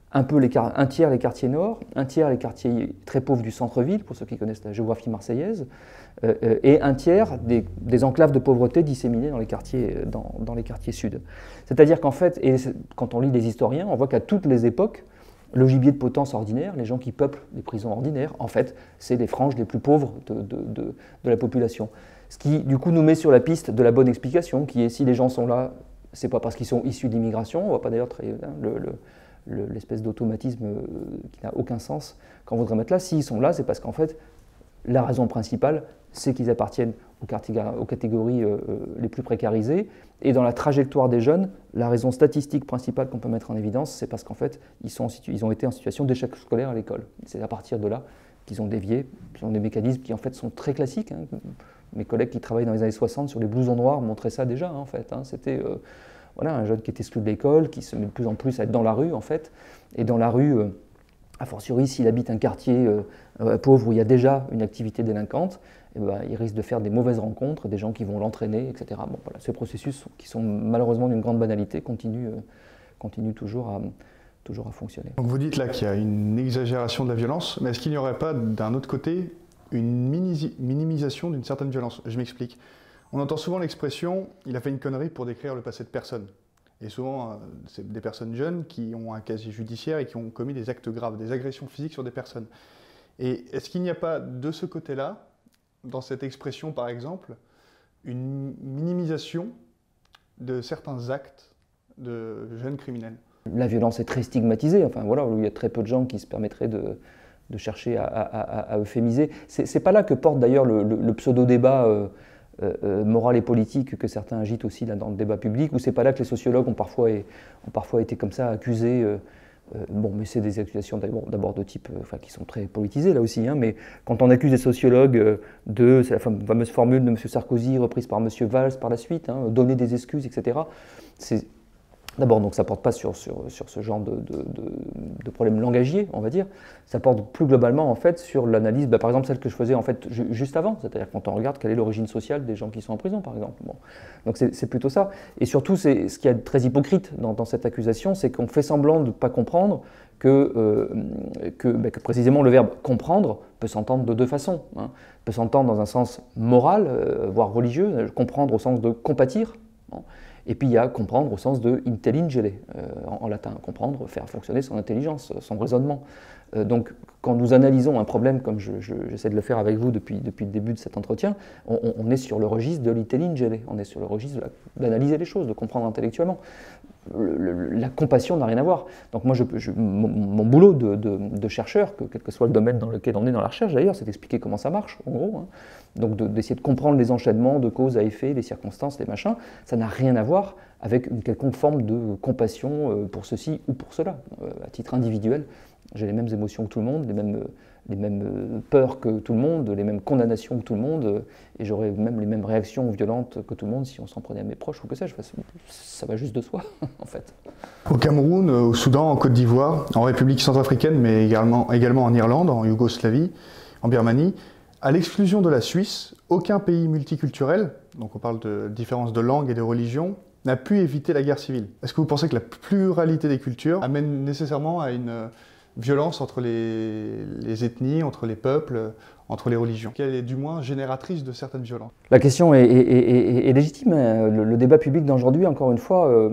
un, peu les, un tiers les quartiers nord, un tiers les quartiers très pauvres du centre-ville, pour ceux qui connaissent la géographie marseillaise, euh, et un tiers des, des enclaves de pauvreté disséminées dans les quartiers, dans, dans les quartiers sud. C'est-à-dire qu'en fait, et quand on lit les historiens, on voit qu'à toutes les époques, le gibier de potence ordinaire, les gens qui peuplent les prisons ordinaires, en fait, c'est les franges les plus pauvres de, de, de, de la population. Ce qui, du coup, nous met sur la piste de la bonne explication, qui est si les gens sont là, c'est pas parce qu'ils sont issus d'immigration, on ne va pas d'ailleurs hein, le, le, l'espèce d'automatisme qui n'a aucun sens qu'on voudrait mettre là. S'ils sont là, c'est parce qu'en fait, la raison principale, c'est qu'ils appartiennent aux catégories euh, les plus précarisées. Et dans la trajectoire des jeunes, la raison statistique principale qu'on peut mettre en évidence, c'est parce qu'en fait, ils, sont en situ- ils ont été en situation d'échec scolaire à l'école. C'est à partir de là qu'ils ont dévié, qu'ils ont des mécanismes qui en fait sont très classiques. Hein. Mes collègues qui travaillent dans les années soixante sur les blousons noirs montraient ça déjà, hein, en fait. Hein. C'était euh, voilà, un jeune qui était exclu de l'école, qui se met de plus en plus à être dans la rue, en fait. Et dans la rue, euh, a fortiori, s'il habite un quartier euh, euh, pauvre où il y a déjà une activité délinquante, eh ben, il risque de faire des mauvaises rencontres, des gens qui vont l'entraîner, et cetera. Bon, voilà, ces processus qui sont malheureusement d'une grande banalité continuent, euh, continuent toujours, à, toujours à fonctionner. Donc vous dites là qu'il y a une exagération de la violence, mais est-ce qu'il n'y aurait pas d'un autre côté une mini- minimisation d'une certaine violence? Je m'explique. On entend souvent l'expression « il a fait une connerie » pour décrire le passé de personnes. Et souvent, euh, c'est des personnes jeunes qui ont un casier judiciaire et qui ont commis des actes graves, des agressions physiques sur des personnes. Et est-ce qu'il n'y a pas de ce côté-là, dans cette expression par exemple, une minimisation de certains actes de jeunes criminels? La violence est très stigmatisée, enfin voilà, il y a très peu de gens qui se permettraient de, de chercher à, à, à, à euphémiser. C'est pas là que porte d'ailleurs le, le, le pseudo-débat euh, euh, moral et politique que certains agitent aussi là, dans le débat public, ou c'est pas là que les sociologues ont parfois, ont parfois été comme ça accusés. Euh, euh, bon, mais c'est des accusations d'abord de type, euh, enfin, qui sont très politisées là aussi, hein, mais quand on accuse des sociologues euh, de, c'est la fameuse formule de M. Sarkozy reprise par M. Valls par la suite, hein, donner des excuses, et cetera. C'est D'abord, donc ça ne porte pas sur, sur, sur ce genre de, de, de, de problème langagier, on va dire. Ça porte plus globalement, en fait, sur l'analyse, bah, par exemple, celle que je faisais en fait, ju juste avant. C'est-à-dire quand on regarde quelle est l'origine sociale des gens qui sont en prison, par exemple. Bon. Donc c'est plutôt ça. Et surtout, ce qui est très hypocrite dans, dans cette accusation, c'est qu'on fait semblant de ne pas comprendre que, euh, que, bah, que précisément le verbe « comprendre » peut s'entendre de deux façons. Hein. Peut s'entendre dans un sens moral, euh, voire religieux, comprendre au sens de compatir. Bon. Et puis il y a comprendre au sens de intelligere, euh, en, en latin, comprendre, faire fonctionner son intelligence, son raisonnement. Euh, donc quand nous analysons un problème, comme j'essaie je, je, de le faire avec vous depuis, depuis le début de cet entretien, on, on est sur le registre de l'intelligere, on est sur le registre d'analyser les choses, de comprendre intellectuellement. Le, le, la compassion n'a rien à voir. Donc moi, je, je, mon, mon boulot de, de, de chercheur, que, quel que soit le domaine dans lequel on est dans la recherche d'ailleurs, c'est d'expliquer comment ça marche, en gros. Hein. Donc d'essayer de, de comprendre les enchaînements de cause à effet, les circonstances, les machins, ça n'a rien à voir avec une quelconque forme de compassion pour ceci ou pour cela. À titre individuel, j'ai les mêmes émotions que tout le monde, les mêmes, les mêmes peurs que tout le monde, les mêmes condamnations que tout le monde, et j'aurais même les mêmes réactions violentes que tout le monde si on s'en prenait à mes proches ou que sais-je. Ça va juste de soi, en fait. Au Cameroun, au Soudan, en Côte d'Ivoire, en République centrafricaine, mais également, également en Irlande, en Yougoslavie, en Birmanie, à l'exclusion de la Suisse, aucun pays multiculturel, donc on parle de différence de langue et de religion, n'a pu éviter la guerre civile. Est-ce que vous pensez que la pluralité des cultures amène nécessairement à une violence entre les, les ethnies, entre les peuples, entre les religions, qu'elle est du moins génératrice de certaines violences? La question est, est, est, est légitime. Le, le débat public d'aujourd'hui, encore une fois, euh,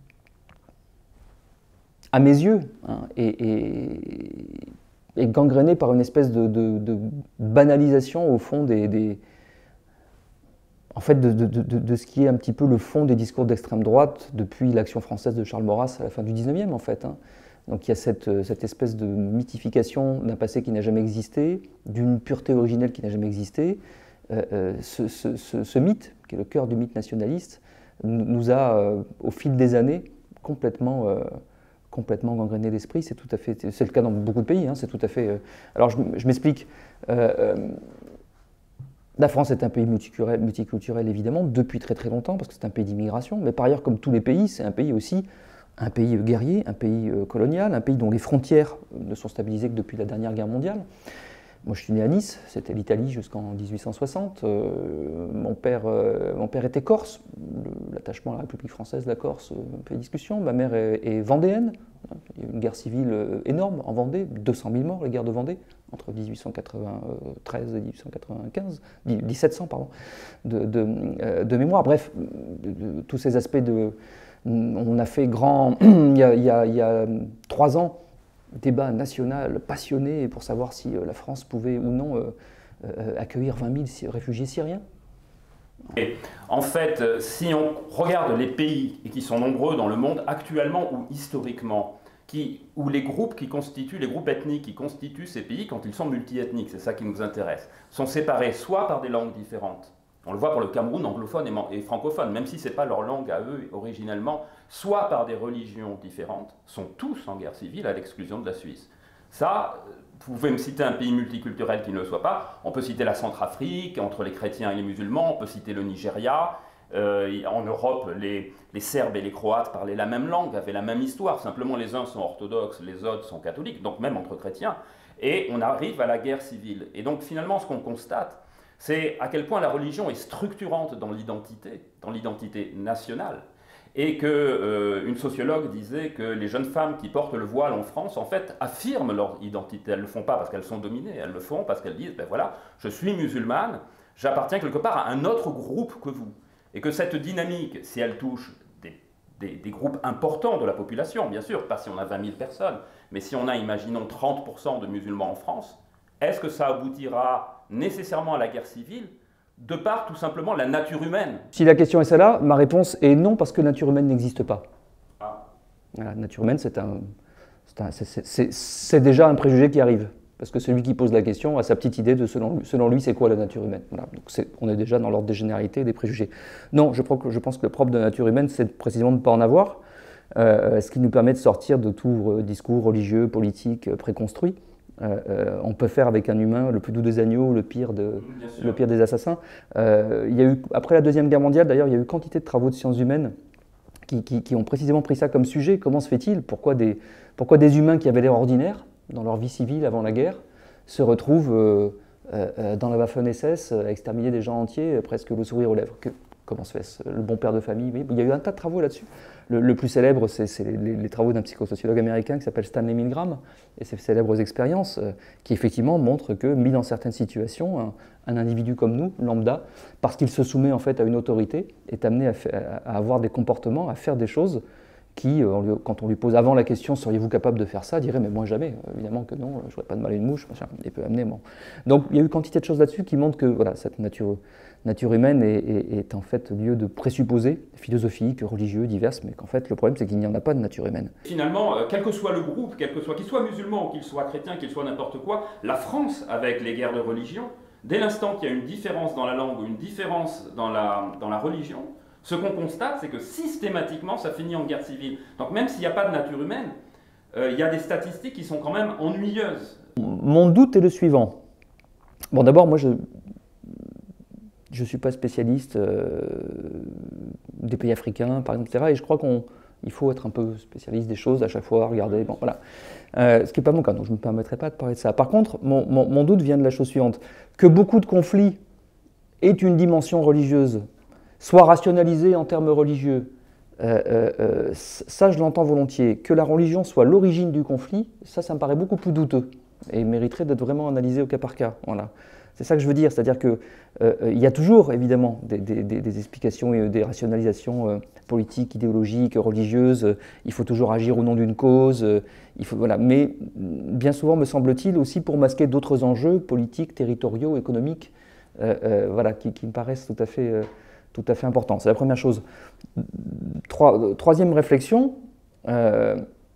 à mes yeux, hein, est, est, est gangréné par une espèce de, de, de banalisation, au fond, des, des, en fait, de, de, de, de ce qui est un petit peu le fond des discours d'extrême droite depuis l'Action française de Charles Maurras à la fin du dix-neuvième, en fait. Hein. Donc il y a cette, cette espèce de mythification d'un passé qui n'a jamais existé, d'une pureté originelle qui n'a jamais existé. Euh, euh, ce, ce, ce, ce mythe, qui est le cœur du mythe nationaliste, nous a, euh, au fil des années, complètement, euh, complètement gangréné l'esprit. C'est tout à fait, c'est le cas dans beaucoup de pays. Hein, c'est tout à fait. Euh, alors je, je m'explique. Euh, euh, la France est un pays multiculturel, multiculturel évidemment depuis très très longtemps parce que c'est un pays d'immigration. Mais par ailleurs, comme tous les pays, c'est un pays aussi. Un pays guerrier, un pays colonial, un pays dont les frontières ne sont stabilisées que depuis la dernière guerre mondiale. Moi, je suis né à Nice, c'était l'Italie jusqu'en mille huit cent soixante. Euh, mon, père, euh, mon père était corse, l'attachement à la République française, la Corse, un peu de discussion. Ma mère est, est vendéenne, il Il y a eu une guerre civile énorme en Vendée, deux cent mille morts, la guerre de Vendée, entre mille huit cent quatre-vingt-treize et mille huit cent quatre-vingt-quinze, mille sept cents, pardon, de, de, de mémoire. Bref, de, de, tous ces aspects de... On a fait grand, il y a, il y a, il y a trois ans, débat national passionné pour savoir si la France pouvait ou non euh, euh, accueillir vingt mille réfugiés syriens. Et en fait, si on regarde les pays, et qui sont nombreux dans le monde actuellement ou historiquement, qui, où les groupes qui constituent, les groupes ethniques qui constituent ces pays, quand ils sont multiethniques, c'est ça qui nous intéresse, sont séparés soit par des langues différentes, on le voit pour le Cameroun anglophone et, et francophone, même si ce n'est pas leur langue à eux originellement, soit par des religions différentes, sont tous en guerre civile à l'exclusion de la Suisse. Ça, vous pouvez me citer un pays multiculturel qui ne le soit pas, on peut citer la Centrafrique, entre les chrétiens et les musulmans, on peut citer le Nigeria, euh, en Europe, les, les Serbes et les Croates parlaient la même langue, avaient la même histoire, simplement les uns sont orthodoxes, les autres sont catholiques, donc même entre chrétiens, et on arrive à la guerre civile. Et donc finalement, ce qu'on constate, c'est à quel point la religion est structurante dans l'identité, dans l'identité nationale. Et qu'une euh, sociologue disait que les jeunes femmes qui portent le voile en France, en fait, affirment leur identité. Elles ne le font pas parce qu'elles sont dominées, elles le font parce qu'elles disent, ben voilà, je suis musulmane, j'appartiens quelque part à un autre groupe que vous. Et que cette dynamique, si elle touche des, des, des groupes importants de la population, bien sûr, pas si on a vingt mille personnes, mais si on a, imaginons, trente pour cent de musulmans en France, est-ce que ça aboutira nécessairement à la guerre civile, de par tout simplement la nature humaine? Si la question est celle-là, ma réponse est non, parce que la nature humaine n'existe pas. Ah. Voilà, la nature humaine, c'est un, c'est déjà un préjugé qui arrive. Parce que celui qui pose la question a sa petite idée de selon, selon lui, c'est quoi la nature humaine. Voilà, donc est, on est déjà dans l'ordre des généralités et des préjugés. Non, je, que, je pense que le propre de la nature humaine, c'est précisément de ne pas en avoir, euh, ce qui nous permet de sortir de tout euh, discours religieux, politique, euh, préconstruit. Euh, euh, on peut faire avec un humain le plus doux des agneaux, le pire, de, le pire des assassins. Euh, il y a eu, après la Deuxième Guerre mondiale, d'ailleurs, il y a eu quantité de travaux de sciences humaines qui, qui, qui ont précisément pris ça comme sujet. Comment se fait-il? Pourquoi des, pourquoi des humains qui avaient l'air ordinaires dans leur vie civile avant la guerre se retrouvent euh, euh, dans la Waffen-S S à exterminer des gens entiers, euh, presque le sourire aux lèvres? Que, comment se fait le bon père de famille? Oui, il y a eu un tas de travaux là-dessus. Le, le plus célèbre, c'est les, les, les travaux d'un psychosociologue américain qui s'appelle Stanley Milgram et ses célèbres expériences euh, qui effectivement montrent que, mis dans certaines situations, un, un individu comme nous, lambda, parce qu'il se soumet en fait à une autorité, est amené à, à avoir des comportements, à faire des choses qui, on lui, quand on lui pose avant la question « seriez-vous capable de faire ça ?», dirait « mais moi jamais, évidemment que non, je ne ferais pas de mal à une mouche », et peut amener. Bon. Donc il y a eu quantité de choses là-dessus qui montrent que voilà, cette nature, nature humaine est, est, est en fait lieu de présupposés philosophiques, religieux, diverses, mais qu'en fait le problème c'est qu'il n'y en a pas de nature humaine. Finalement, euh, quel que soit le groupe, quel que soit, qu'il soit musulman ou qu'il soit chrétien, qu'il soit n'importe quoi, la France, avec les guerres de religion, dès l'instant qu'il y a une différence dans la langue ou une différence dans la, dans la religion, ce qu'on constate, c'est que systématiquement, ça finit en guerre civile. Donc même s'il n'y a pas de nature humaine, euh, il y a des statistiques qui sont quand même ennuyeuses. Mon doute est le suivant. Bon, d'abord, moi, je ne suis pas spécialiste euh, des pays africains, par exemple, et cetera. Et je crois qu'il faut être un peu spécialiste des choses à chaque fois, regarder, bon, voilà. Euh, ce qui n'est pas mon cas, donc je ne me permettrai pas de parler de ça. Par contre, mon, mon, mon doute vient de la chose suivante. Que beaucoup de conflits aient une dimension religieuse, soit rationalisé en termes religieux, euh, euh, ça je l'entends volontiers. Que la religion soit l'origine du conflit, ça, ça me paraît beaucoup plus douteux et mériterait d'être vraiment analysé au cas par cas. Voilà. C'est ça que je veux dire, c'est-à-dire qu'il euh, y a toujours évidemment des, des, des explications et des rationalisations euh, politiques, idéologiques, religieuses, il faut toujours agir au nom d'une cause, il faut, voilà. Mais bien souvent, me semble-t-il, aussi pour masquer d'autres enjeux politiques, territoriaux, économiques, euh, euh, voilà, qui, qui me paraissent tout à fait... Euh, tout à fait important. C'est la première chose. Trois, troisième réflexion, euh,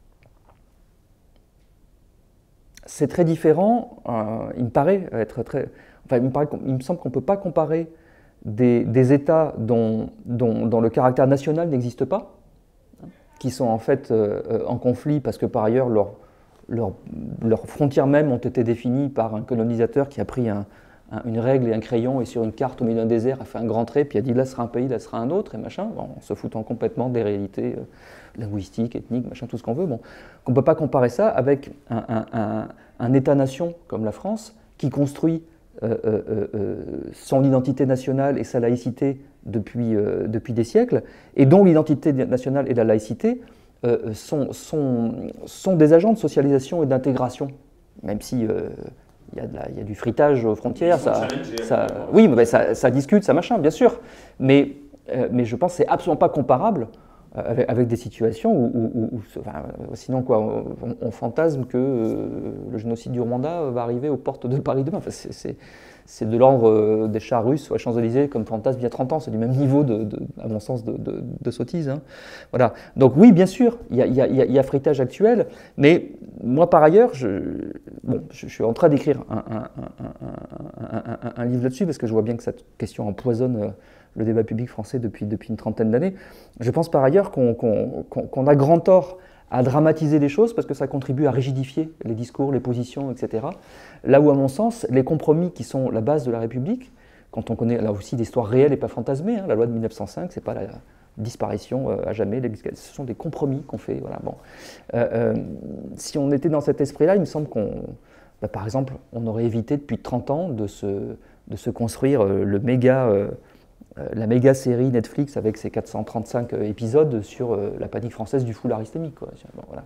c'est très différent, euh, il me paraît être très... Enfin, il me, paraît, il me semble qu'on ne peut pas comparer des, des États dont, dont, dont le caractère national n'existe pas, qui sont en fait euh, en conflit parce que par ailleurs leurs leur, leur frontières mêmes ont été définies par un colonisateur qui a pris un une règle et un crayon et sur une carte au milieu d'un désert a fait un grand trait puis a dit là sera un pays, là sera un autre et machin, bon, en se foutant complètement des réalités euh, linguistiques, ethniques, machin, tout ce qu'on veut. Bon, qu'on ne peut pas comparer ça avec un, un, un, un État-nation comme la France qui construit euh, euh, euh, son identité nationale et sa laïcité depuis, euh, depuis des siècles et dont l'identité nationale et la laïcité euh, sont, sont, sont des agents de socialisation et d'intégration, même si euh, il y a de la, il y a du fritage aux frontières, ça, ça, oui, mais ça, ça discute, ça machin, bien sûr, mais, euh, mais je pense que c'est absolument pas comparable avec, avec des situations où, où, où, où enfin, sinon quoi, on, on fantasme que euh, le génocide du Rwanda va arriver aux portes de Paris demain. Enfin, c'est, c'est, c'est de l'ordre euh, des chars russes aux Champs-Élysées comme fantasme il y a trente ans, c'est du même niveau, de, de, à mon sens, de, de, de sottise. Hein. Voilà. Donc oui, bien sûr, il y a, y a, y a fritage actuel, mais moi par ailleurs, je, bon, je, je suis en train d'écrire un, un, un, un, un, un livre là-dessus parce que je vois bien que cette question empoisonne euh, le débat public français depuis, depuis une trentaine d'années. Je pense par ailleurs qu'on, qu'on, qu'on a grand tort à dramatiser les choses parce que ça contribue à rigidifier les discours, les positions, et cetera. Là où, à mon sens, les compromis qui sont la base de la République, quand on connaît là aussi l'histoire réelle et pas fantasmée, hein, la loi de mille neuf cent cinq, c'est pas la disparition euh, à jamais, ce sont des compromis qu'on fait. Voilà, bon. euh, euh, si on était dans cet esprit-là, il me semble qu'on, bah, par exemple, on aurait évité depuis trente ans de se, de se construire euh, le méga... Euh, la méga série Netflix avec ses quatre cent trente-cinq épisodes sur la panique française du foulard islamique. Quoi. Bon, voilà.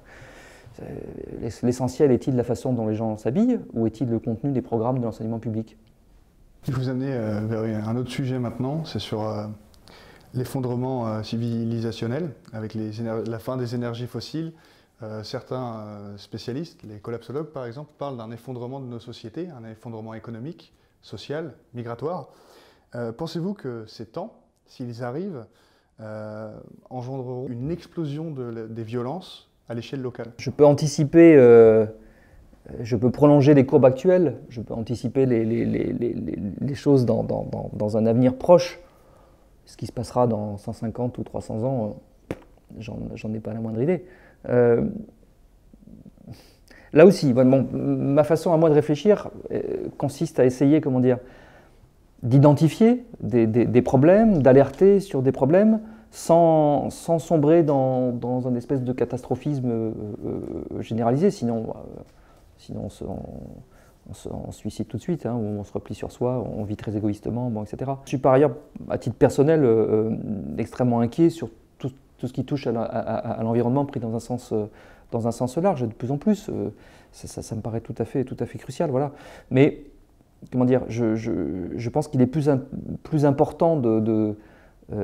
L'essentiel est-il la façon dont les gens s'habillent ou est-il le contenu des programmes de l'enseignement public? Je vous amener vers un autre sujet maintenant, c'est sur l'effondrement civilisationnel avec les la fin des énergies fossiles. Euh, certains spécialistes, les collapsologues par exemple, parlent d'un effondrement de nos sociétés, un effondrement économique, social, migratoire. Euh, pensez-vous que ces temps, s'ils arrivent, euh, engendreront une explosion de, des violences à l'échelle locale? Je peux anticiper, euh, je peux prolonger les courbes actuelles, je peux anticiper les, les, les, les, les choses dans, dans, dans, dans un avenir proche. Ce qui se passera dans cent cinquante ou trois cents ans, j'en, j'en ai pas la moindre idée. Euh, là aussi, bon, ma façon à moi de réfléchir euh, consiste à essayer, comment dire, d'identifier des, des, des problèmes, d'alerter sur des problèmes sans, sans sombrer dans, dans un espèce de catastrophisme euh, euh, généralisé, sinon, euh, sinon on, se, on, on, se, on se suicide tout de suite, hein, ou on se replie sur soi, on vit très égoïstement, bon, et cetera. Je suis par ailleurs, à titre personnel, euh, extrêmement inquiet sur tout, tout ce qui touche à, la, à, à l'environnement pris dans un sens, euh, dans un sens large, de plus en plus. Euh, ça, ça, ça me paraît tout à fait, tout à fait crucial, voilà. Mais comment dire, je, je, je pense qu'il est plus, in, plus important de, de, euh,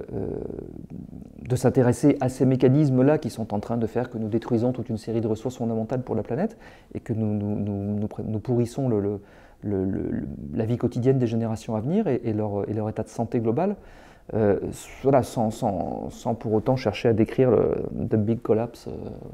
de s'intéresser à ces mécanismes-là qui sont en train de faire que nous détruisons toute une série de ressources fondamentales pour la planète et que nous, nous, nous, nous, nous pourrissons le, le, le, le, la vie quotidienne des générations à venir et, et, leur, et leur état de santé global, euh, voilà, sans, sans, sans pour autant chercher à décrire le the big collapse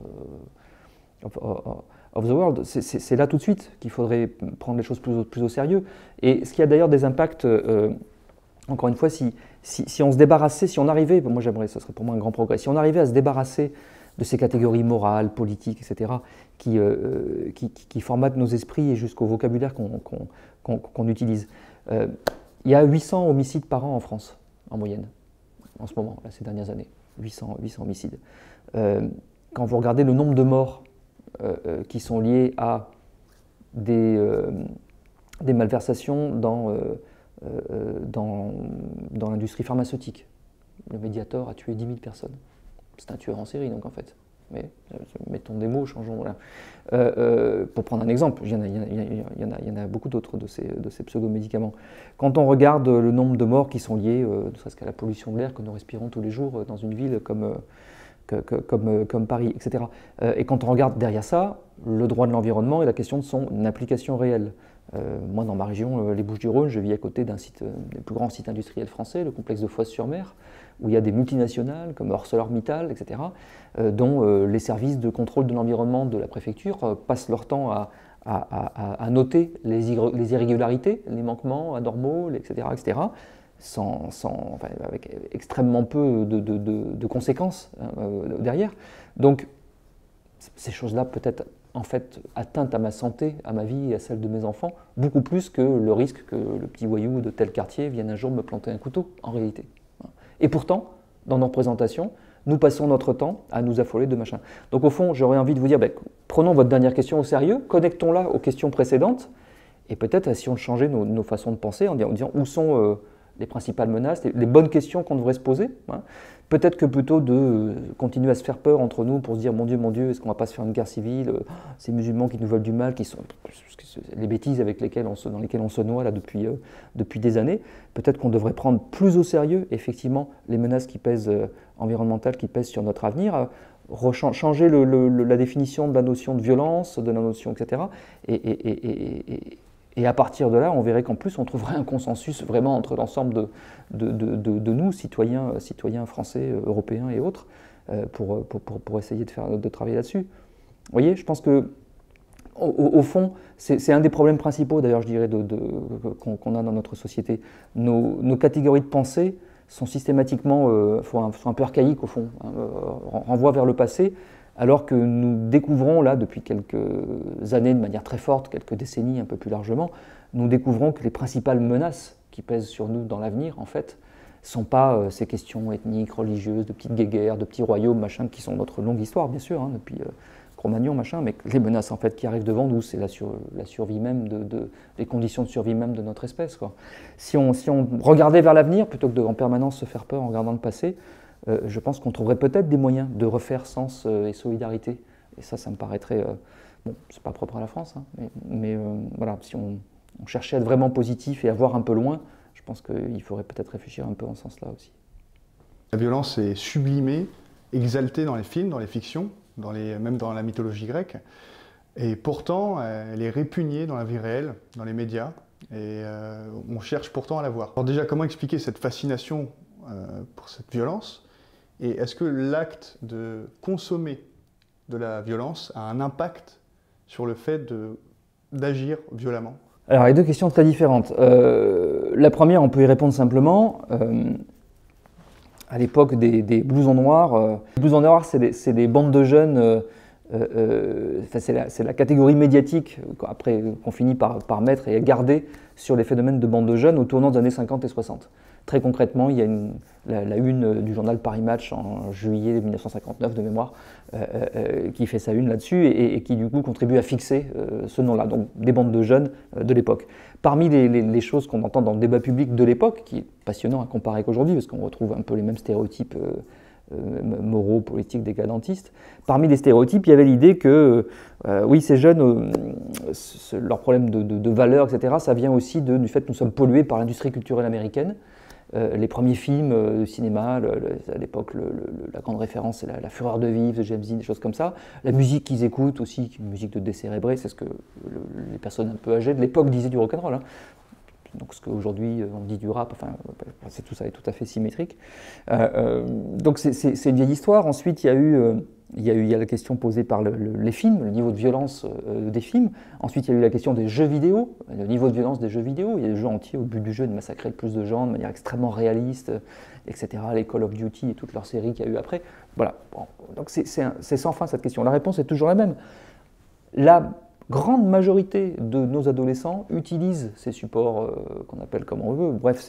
euh, of, of, of the world. C'est, c'est, c'est là tout de suite qu'il faudrait prendre les choses plus au, plus au sérieux. Et ce qui a d'ailleurs des impacts, euh, encore une fois, si, si, si on se débarrassait, si on arrivait, moi j'aimerais, ça serait pour moi un grand progrès, si on arrivait à se débarrasser de ces catégories morales, politiques, et cetera, qui, euh, qui, qui, qui formatent nos esprits et jusqu'au vocabulaire qu'on, qu'on, qu'on, qu'on utilise. Euh, il y a huit cents homicides par an en France, en moyenne, en ce moment, là, ces dernières années. huit cents, huit cents homicides. Euh, quand vous regardez le nombre de morts Euh, euh, qui sont liés à des, euh, des malversations dans, euh, euh, dans, dans l'industrie pharmaceutique. Le Mediator a tué dix mille personnes. C'est un tueur en série, donc en fait. Mais mettons des mots, changeons. Voilà. Euh, euh, pour prendre un exemple, il y en a, il y en a, il y en a, il y en a beaucoup d'autres de ces, de ces pseudo-médicaments. Quand on regarde le nombre de morts qui sont liés, euh, ne serait-ce qu'à la pollution de l'air que nous respirons tous les jours dans une ville comme... Euh, Que, que, comme, comme Paris, et cetera. Euh, et quand on regarde derrière ça, le droit de l'environnement et la question de son application réelle. Euh, moi, dans ma région, euh, les Bouches-du-Rhône, je vis à côté d'un site, euh, des plus grands sites industriels français, le complexe de Fosse-sur-Mer, où il y a des multinationales comme ArcelorMittal, et cetera, euh, dont euh, les services de contrôle de l'environnement de la préfecture euh, passent leur temps à, à, à, à noter les, ir- les irrégularités, les manquements anormaux, et cetera, et cetera. Sans, sans, enfin, avec extrêmement peu de, de, de, de conséquences euh, derrière. Donc, ces choses-là, peut-être en fait, atteintes à ma santé, à ma vie et à celle de mes enfants, beaucoup plus que le risque que le petit voyou de tel quartier vienne un jour me planter un couteau, en réalité. Et pourtant, dans nos représentations, nous passons notre temps à nous affoler de machin. Donc, au fond, j'aurais envie de vous dire, ben, prenons votre dernière question au sérieux, connectons-la aux questions précédentes, et peut-être si on changeait nos, nos façons de penser en disant où sont... Euh, les principales menaces, les, les bonnes questions qu'on devrait se poser. Hein. Peut-être que plutôt de continuer à se faire peur entre nous pour se dire « mon Dieu, mon Dieu, est-ce qu'on ne va pas se faire une guerre civile ?» Ces musulmans qui nous veulent du mal, qui sont les bêtises avec lesquelles on se, dans lesquelles on se noie là, depuis, euh, depuis des années. Peut-être qu'on devrait prendre plus au sérieux, effectivement, les menaces qui pèsent, euh, environnementales qui pèsent sur notre avenir, euh, changer le, le, la définition de la notion de violence, de la notion, et cetera. Et, et, et, et, et à partir de là, on verrait qu'en plus, on trouverait un consensus vraiment entre l'ensemble de, de, de, de, de nous, citoyens, citoyens français, européens et autres, euh, pour, pour, pour, pour essayer de, faire, de travailler là-dessus. Vous voyez, je pense que Au, au fond, c'est un des problèmes principaux, d'ailleurs, je dirais, de, de, qu'on qu'on a dans notre société. Nos, nos catégories de pensée sont systématiquement euh, sont un, sont un peu archaïques, au fond, hein, euh, renvoient vers le passé, alors que nous découvrons, là, depuis quelques années, de manière très forte, quelques décennies un peu plus largement, nous découvrons que les principales menaces qui pèsent sur nous dans l'avenir, en fait, ne sont pas euh, ces questions ethniques, religieuses, de petites guéguerres, de petits royaumes, machin, qui sont notre longue histoire, bien sûr, hein, depuis... Euh, Cro-Magnon, machin, mais les menaces en fait qui arrivent devant nous, c'est la, sur, la survie même, de, de, les conditions de survie même de notre espèce. Quoi. Si, on, si on regardait vers l'avenir, plutôt que de en permanence se faire peur en regardant le passé, euh, je pense qu'on trouverait peut-être des moyens de refaire sens euh, et solidarité. Et ça, ça me paraîtrait, euh, bon, c'est pas propre à la France, hein, mais, mais euh, voilà, si on, on cherchait à être vraiment positif et à voir un peu loin, je pense qu'il faudrait peut-être réfléchir un peu en ce sens-là aussi. La violence est sublimée, exaltée dans les films, dans les fictions, Dans les, même dans la mythologie grecque, et pourtant elle est répugnée dans la vie réelle, dans les médias, et euh, on cherche pourtant à la voir. Alors déjà, comment expliquer cette fascination euh, pour cette violence, et est-ce que l'acte de consommer de la violence a un impact sur le fait d'agir violemment? Alors, il y a deux questions très différentes. Euh, la première, on peut y répondre simplement. Euh, À l'époque des, des blousons noirs, euh, les blousons noirs, c'est des, des bandes de jeunes, euh, euh, c'est la, la catégorie médiatique après qu'on finit par, par mettre et garder sur les phénomènes de bandes de jeunes au tournant des années cinquante et soixante. Très concrètement, il y a une, la, la une du journal Paris Match en juillet mille neuf cent cinquante-neuf de mémoire euh, euh, qui fait sa une là-dessus et, et qui du coup contribue à fixer euh, ce nom-là, donc des bandes de jeunes euh, de l'époque. Parmi les, les, les choses qu'on entend dans le débat public de l'époque, qui est passionnant à comparer qu'aujourd'hui, parce qu'on retrouve un peu les mêmes stéréotypes euh, euh, moraux, politiques, décadentistes, parmi les stéréotypes, il y avait l'idée que, euh, oui, ces jeunes, euh, ce, leur problème de, de, de valeur, et cetera, ça vient aussi de, du fait que nous sommes pollués par l'industrie culturelle américaine. Euh, les premiers films euh, de cinéma, le, le, à l'époque, le, le, la grande référence, c'est la, la Fureur de vivre de James Dean, des choses comme ça. La musique qu'ils écoutent aussi, une musique de décérébré, c'est ce que le, les personnes un peu âgées de l'époque disaient du rock'n'roll. Hein. Donc ce qu'aujourd'hui on dit du rap, enfin, c'est tout ça est tout à fait symétrique. Euh, euh, donc c'est une vieille histoire. Ensuite, il y a eu... Euh, Il y, a eu, il y a la question posée par le, le, les films, le niveau de violence euh, des films. Ensuite, il y a eu la question des jeux vidéo, le niveau de violence des jeux vidéo. Il y a des jeux entiers au but du jeu de massacrer le plus de gens de manière extrêmement réaliste, et cetera. Les Call of Duty et toutes leurs séries qu'il y a eu après. Voilà. Bon, donc c'est sans fin cette question. La réponse est toujours la même. La grande majorité de nos adolescents utilisent ces supports euh, qu'on appelle comme on veut. Bref,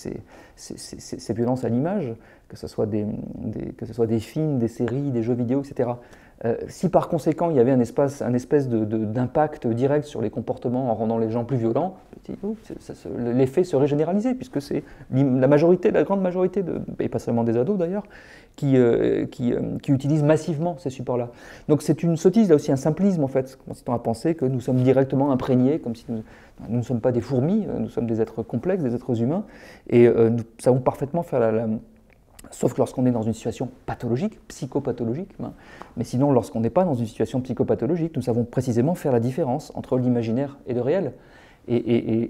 ces violences à l'image, que ce soit des, des, que ce soit des films, des séries, des jeux vidéo, et cetera. Euh, si par conséquent il y avait un, espace, un espèce d'impact direct sur les comportements en rendant les gens plus violents, l'effet serait généralisé, puisque c'est la majorité, la grande majorité, de, et pas seulement des ados d'ailleurs, qui, euh, qui, euh, qui utilisent massivement ces supports-là. Donc c'est une sottise, là aussi un simplisme en fait, consistant à penser que nous sommes directement imprégnés, comme si nous, nous ne sommes pas des fourmis, nous sommes des êtres complexes, des êtres humains, et euh, nous savons parfaitement faire la... la sauf que lorsqu'on est dans une situation pathologique, psychopathologique, hein. Mais sinon, lorsqu'on n'est pas dans une situation psychopathologique, nous savons précisément faire la différence entre l'imaginaire et le réel. Et, et,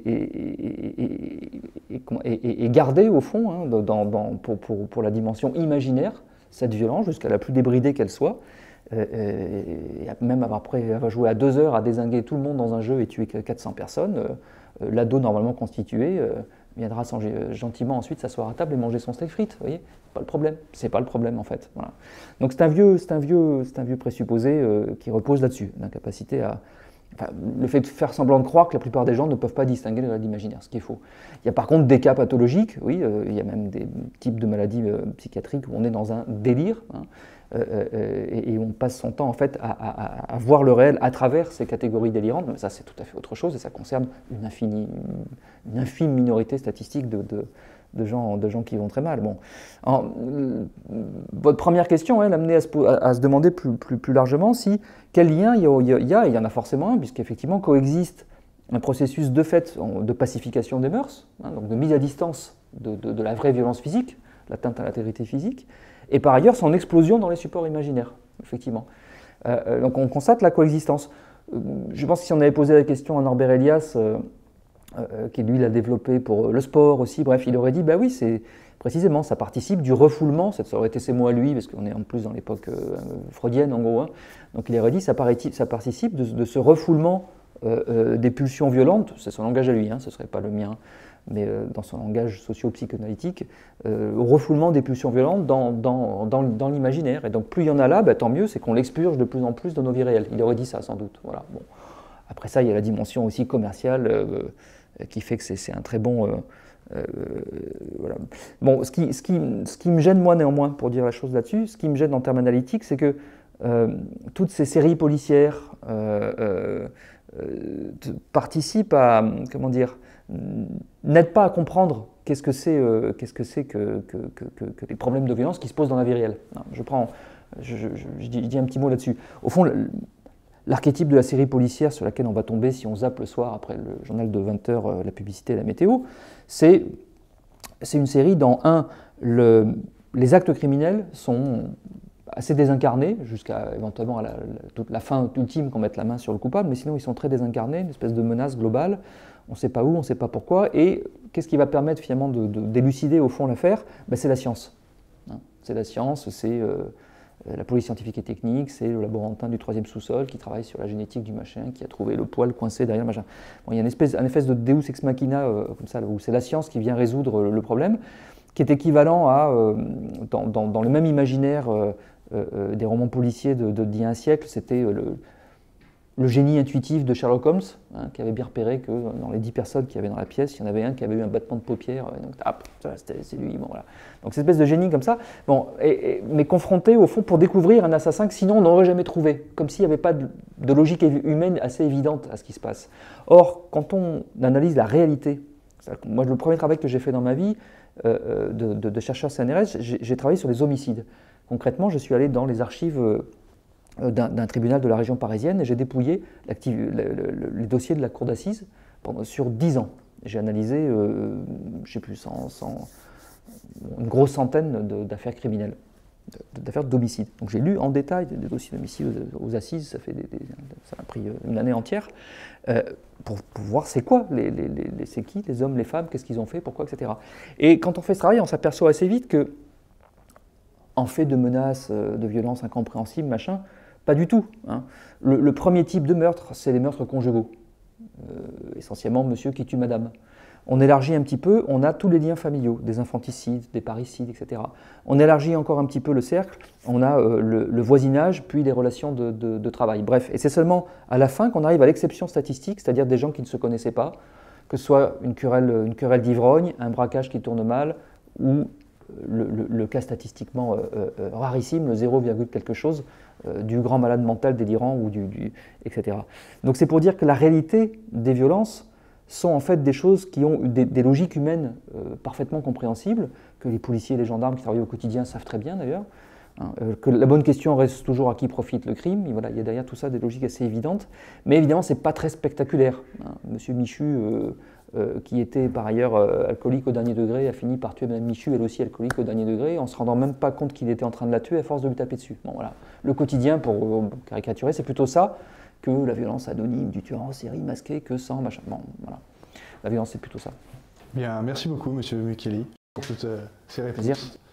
et, et, et garder, au fond, hein, dans, dans, pour, pour, pour la dimension imaginaire, cette violence, jusqu'à la plus débridée qu'elle soit, euh, et même après avoir joué à deux heures à dézinguer tout le monde dans un jeu et tuer quatre cents personnes, euh, l'ado normalement constitué euh, viendra sans, gentiment ensuite s'asseoir à table et manger son steak frites, vous voyez, pas le problème, c'est pas le problème en fait. Voilà. Donc c'est un vieux, c'est un vieux, c'est un vieux présupposé euh, qui repose là-dessus, l'incapacité à, enfin, le fait de faire semblant de croire que la plupart des gens ne peuvent pas distinguer le réel d'imaginaire, ce qui est faux. Il y a par contre des cas pathologiques, oui, euh, il y a même des types de maladies euh, psychiatriques où on est dans un délire, hein, euh, euh, et, et on passe son temps en fait à, à, à voir le réel à travers ces catégories délirantes, mais ça c'est tout à fait autre chose et ça concerne une, infinie, une infime minorité statistique de, de, de gens, de gens qui vont très mal. Bon. Alors, euh, votre première question, elle amenait à se, à, à se demander plus, plus, plus largement si quel lien il y a, il y a, il y en a forcément un, puisqu'effectivement coexiste un processus de fait de pacification des mœurs, hein, donc de mise à distance de, de, de la vraie violence physique, l'atteinte à l'intégrité physique, et par ailleurs son explosion dans les supports imaginaires, effectivement. Euh, donc on constate la coexistence. Euh, je pense que si on avait posé la question à Norbert Elias, euh, euh, qui lui l'a développé pour le sport aussi, bref, il aurait dit, bah oui, c'est précisément, ça participe du refoulement, ça aurait été ses mots à lui, parce qu'on est en plus dans l'époque euh, freudienne en gros, hein. Donc il aurait dit, ça, ça participe de, de ce refoulement euh, euh, des pulsions violentes, c'est son langage à lui, hein, ce ne serait pas le mien, mais euh, dans son langage socio-psychanalytique, euh, au refoulement des pulsions violentes dans, dans, dans, dans l'imaginaire. Et donc plus il y en a là, bah, tant mieux, c'est qu'on l'expurge de plus en plus dans nos vies réelles. Il aurait dit ça sans doute. Voilà. Bon. Après ça, il y a la dimension aussi commerciale euh, qui fait que c'est un très bon... Euh, euh, voilà. Bon, ce qui, ce, qui, ce qui me gêne moi néanmoins, pour dire la chose là-dessus, ce qui me gêne en termes analytiques, c'est que euh, toutes ces séries policières euh, euh, euh, participent à, comment dire, n'aide pas à comprendre qu'est-ce que c'est euh, qu'est-ce que, c'est que, que, que, que les problèmes de violence qui se posent dans la vie réelle. Non, je, prends, je, je, je, dis, je dis un petit mot là-dessus. Au fond, l'archétype de la série policière sur laquelle on va tomber si on zappe le soir après le journal de vingt heures, euh, la publicité et la météo, c'est une série dans un, le, les actes criminels sont assez désincarnés, jusqu'à éventuellement à la, la, toute la fin ultime qu'on mette la main sur le coupable, mais sinon ils sont très désincarnés, une espèce de menace globale. On ne sait pas où, on ne sait pas pourquoi, et qu'est-ce qui va permettre finalement de, de d'élucider au fond l'affaire? Ben, c'est la science. Hein, c'est la science, c'est euh, la police scientifique et technique, c'est le laborantin du troisième sous-sol qui travaille sur la génétique du machin, qui a trouvé le poil coincé derrière le machin. Bon, il y a une espèce, un espèce de deus ex machina, euh, comme ça, où c'est la science qui vient résoudre le problème, qui est équivalent à, euh, dans, dans, dans le même imaginaire euh, euh, des romans policiers de, de, d'il y a un siècle, c'était euh, le... le génie intuitif de Sherlock Holmes, hein, qui avait bien repéré que dans les dix personnes qu'il y avait dans la pièce, il y en avait un qui avait eu un battement de paupières, donc hop, c'est lui, bon voilà. Donc cette espèce de génie comme ça, bon, et, et, mais confronté au fond pour découvrir un assassin que sinon on n'aurait jamais trouvé, comme s'il n'y avait pas de, de logique humaine assez évidente à ce qui se passe. Or, quand on analyse la réalité, moi le premier travail que j'ai fait dans ma vie euh, de, de, de chercheur C N R S, j'ai travaillé sur les homicides. Concrètement, je suis allé dans les archives euh, d'un tribunal de la région parisienne et j'ai dépouillé le, le, les dossiers de la cour d'assises sur dix ans. J'ai analysé, euh, je ne sais plus, cent, cent, une grosse centaine d'affaires criminelles, d'affaires d'homicide. Donc j'ai lu en détail des, des dossiers d'homicide aux, aux assises, ça, fait des, des, ça a pris une année entière, euh, pour, pour voir c'est quoi, les, les, les, c'est qui, les hommes, les femmes, qu'est-ce qu'ils ont fait, pourquoi, et cetera. Et quand on fait ce travail, on s'aperçoit assez vite que, en fait de menaces, de violences incompréhensibles, machin, pas du tout. Hein. Le, le premier type de meurtre, c'est les meurtres conjugaux. Euh, essentiellement, monsieur qui tue madame. On élargit un petit peu, on a tous les liens familiaux, des infanticides, des parricides, et cetera. On élargit encore un petit peu le cercle, on a euh, le, le voisinage, puis les relations de, de, de travail. Bref, et c'est seulement à la fin qu'on arrive à l'exception statistique, c'est-à-dire des gens qui ne se connaissaient pas, que ce soit une querelle, une querelle d'ivrogne, un braquage qui tourne mal, ou le, le, le cas statistiquement euh, euh, rarissime, le zéro, quelque chose, euh, du grand malade mental délirant, ou du, du, et cetera. Donc c'est pour dire que la réalité des violences sont en fait des choses qui ont des, des logiques humaines euh, parfaitement compréhensibles, que les policiers et les gendarmes qui travaillent au quotidien savent très bien d'ailleurs, hein, euh, que la bonne question reste toujours à qui profite le crime. Et voilà, il y a derrière tout ça des logiques assez évidentes, mais évidemment c'est pas très spectaculaire. Hein. Monsieur Michu, euh, euh, qui était par ailleurs euh, alcoolique au dernier degré, a fini par tuer Mme Michu, elle aussi alcoolique au dernier degré, en se rendant même pas compte qu'il était en train de la tuer à force de lui taper dessus. Bon, voilà. Le quotidien, pour euh, caricaturer, c'est plutôt ça que la violence anonyme du tueur en série masqué que sans machin. Bon, voilà. La violence, c'est plutôt ça. Bien, merci beaucoup, monsieur Mukiele, pour toutes euh, ces réponses. Plaisir.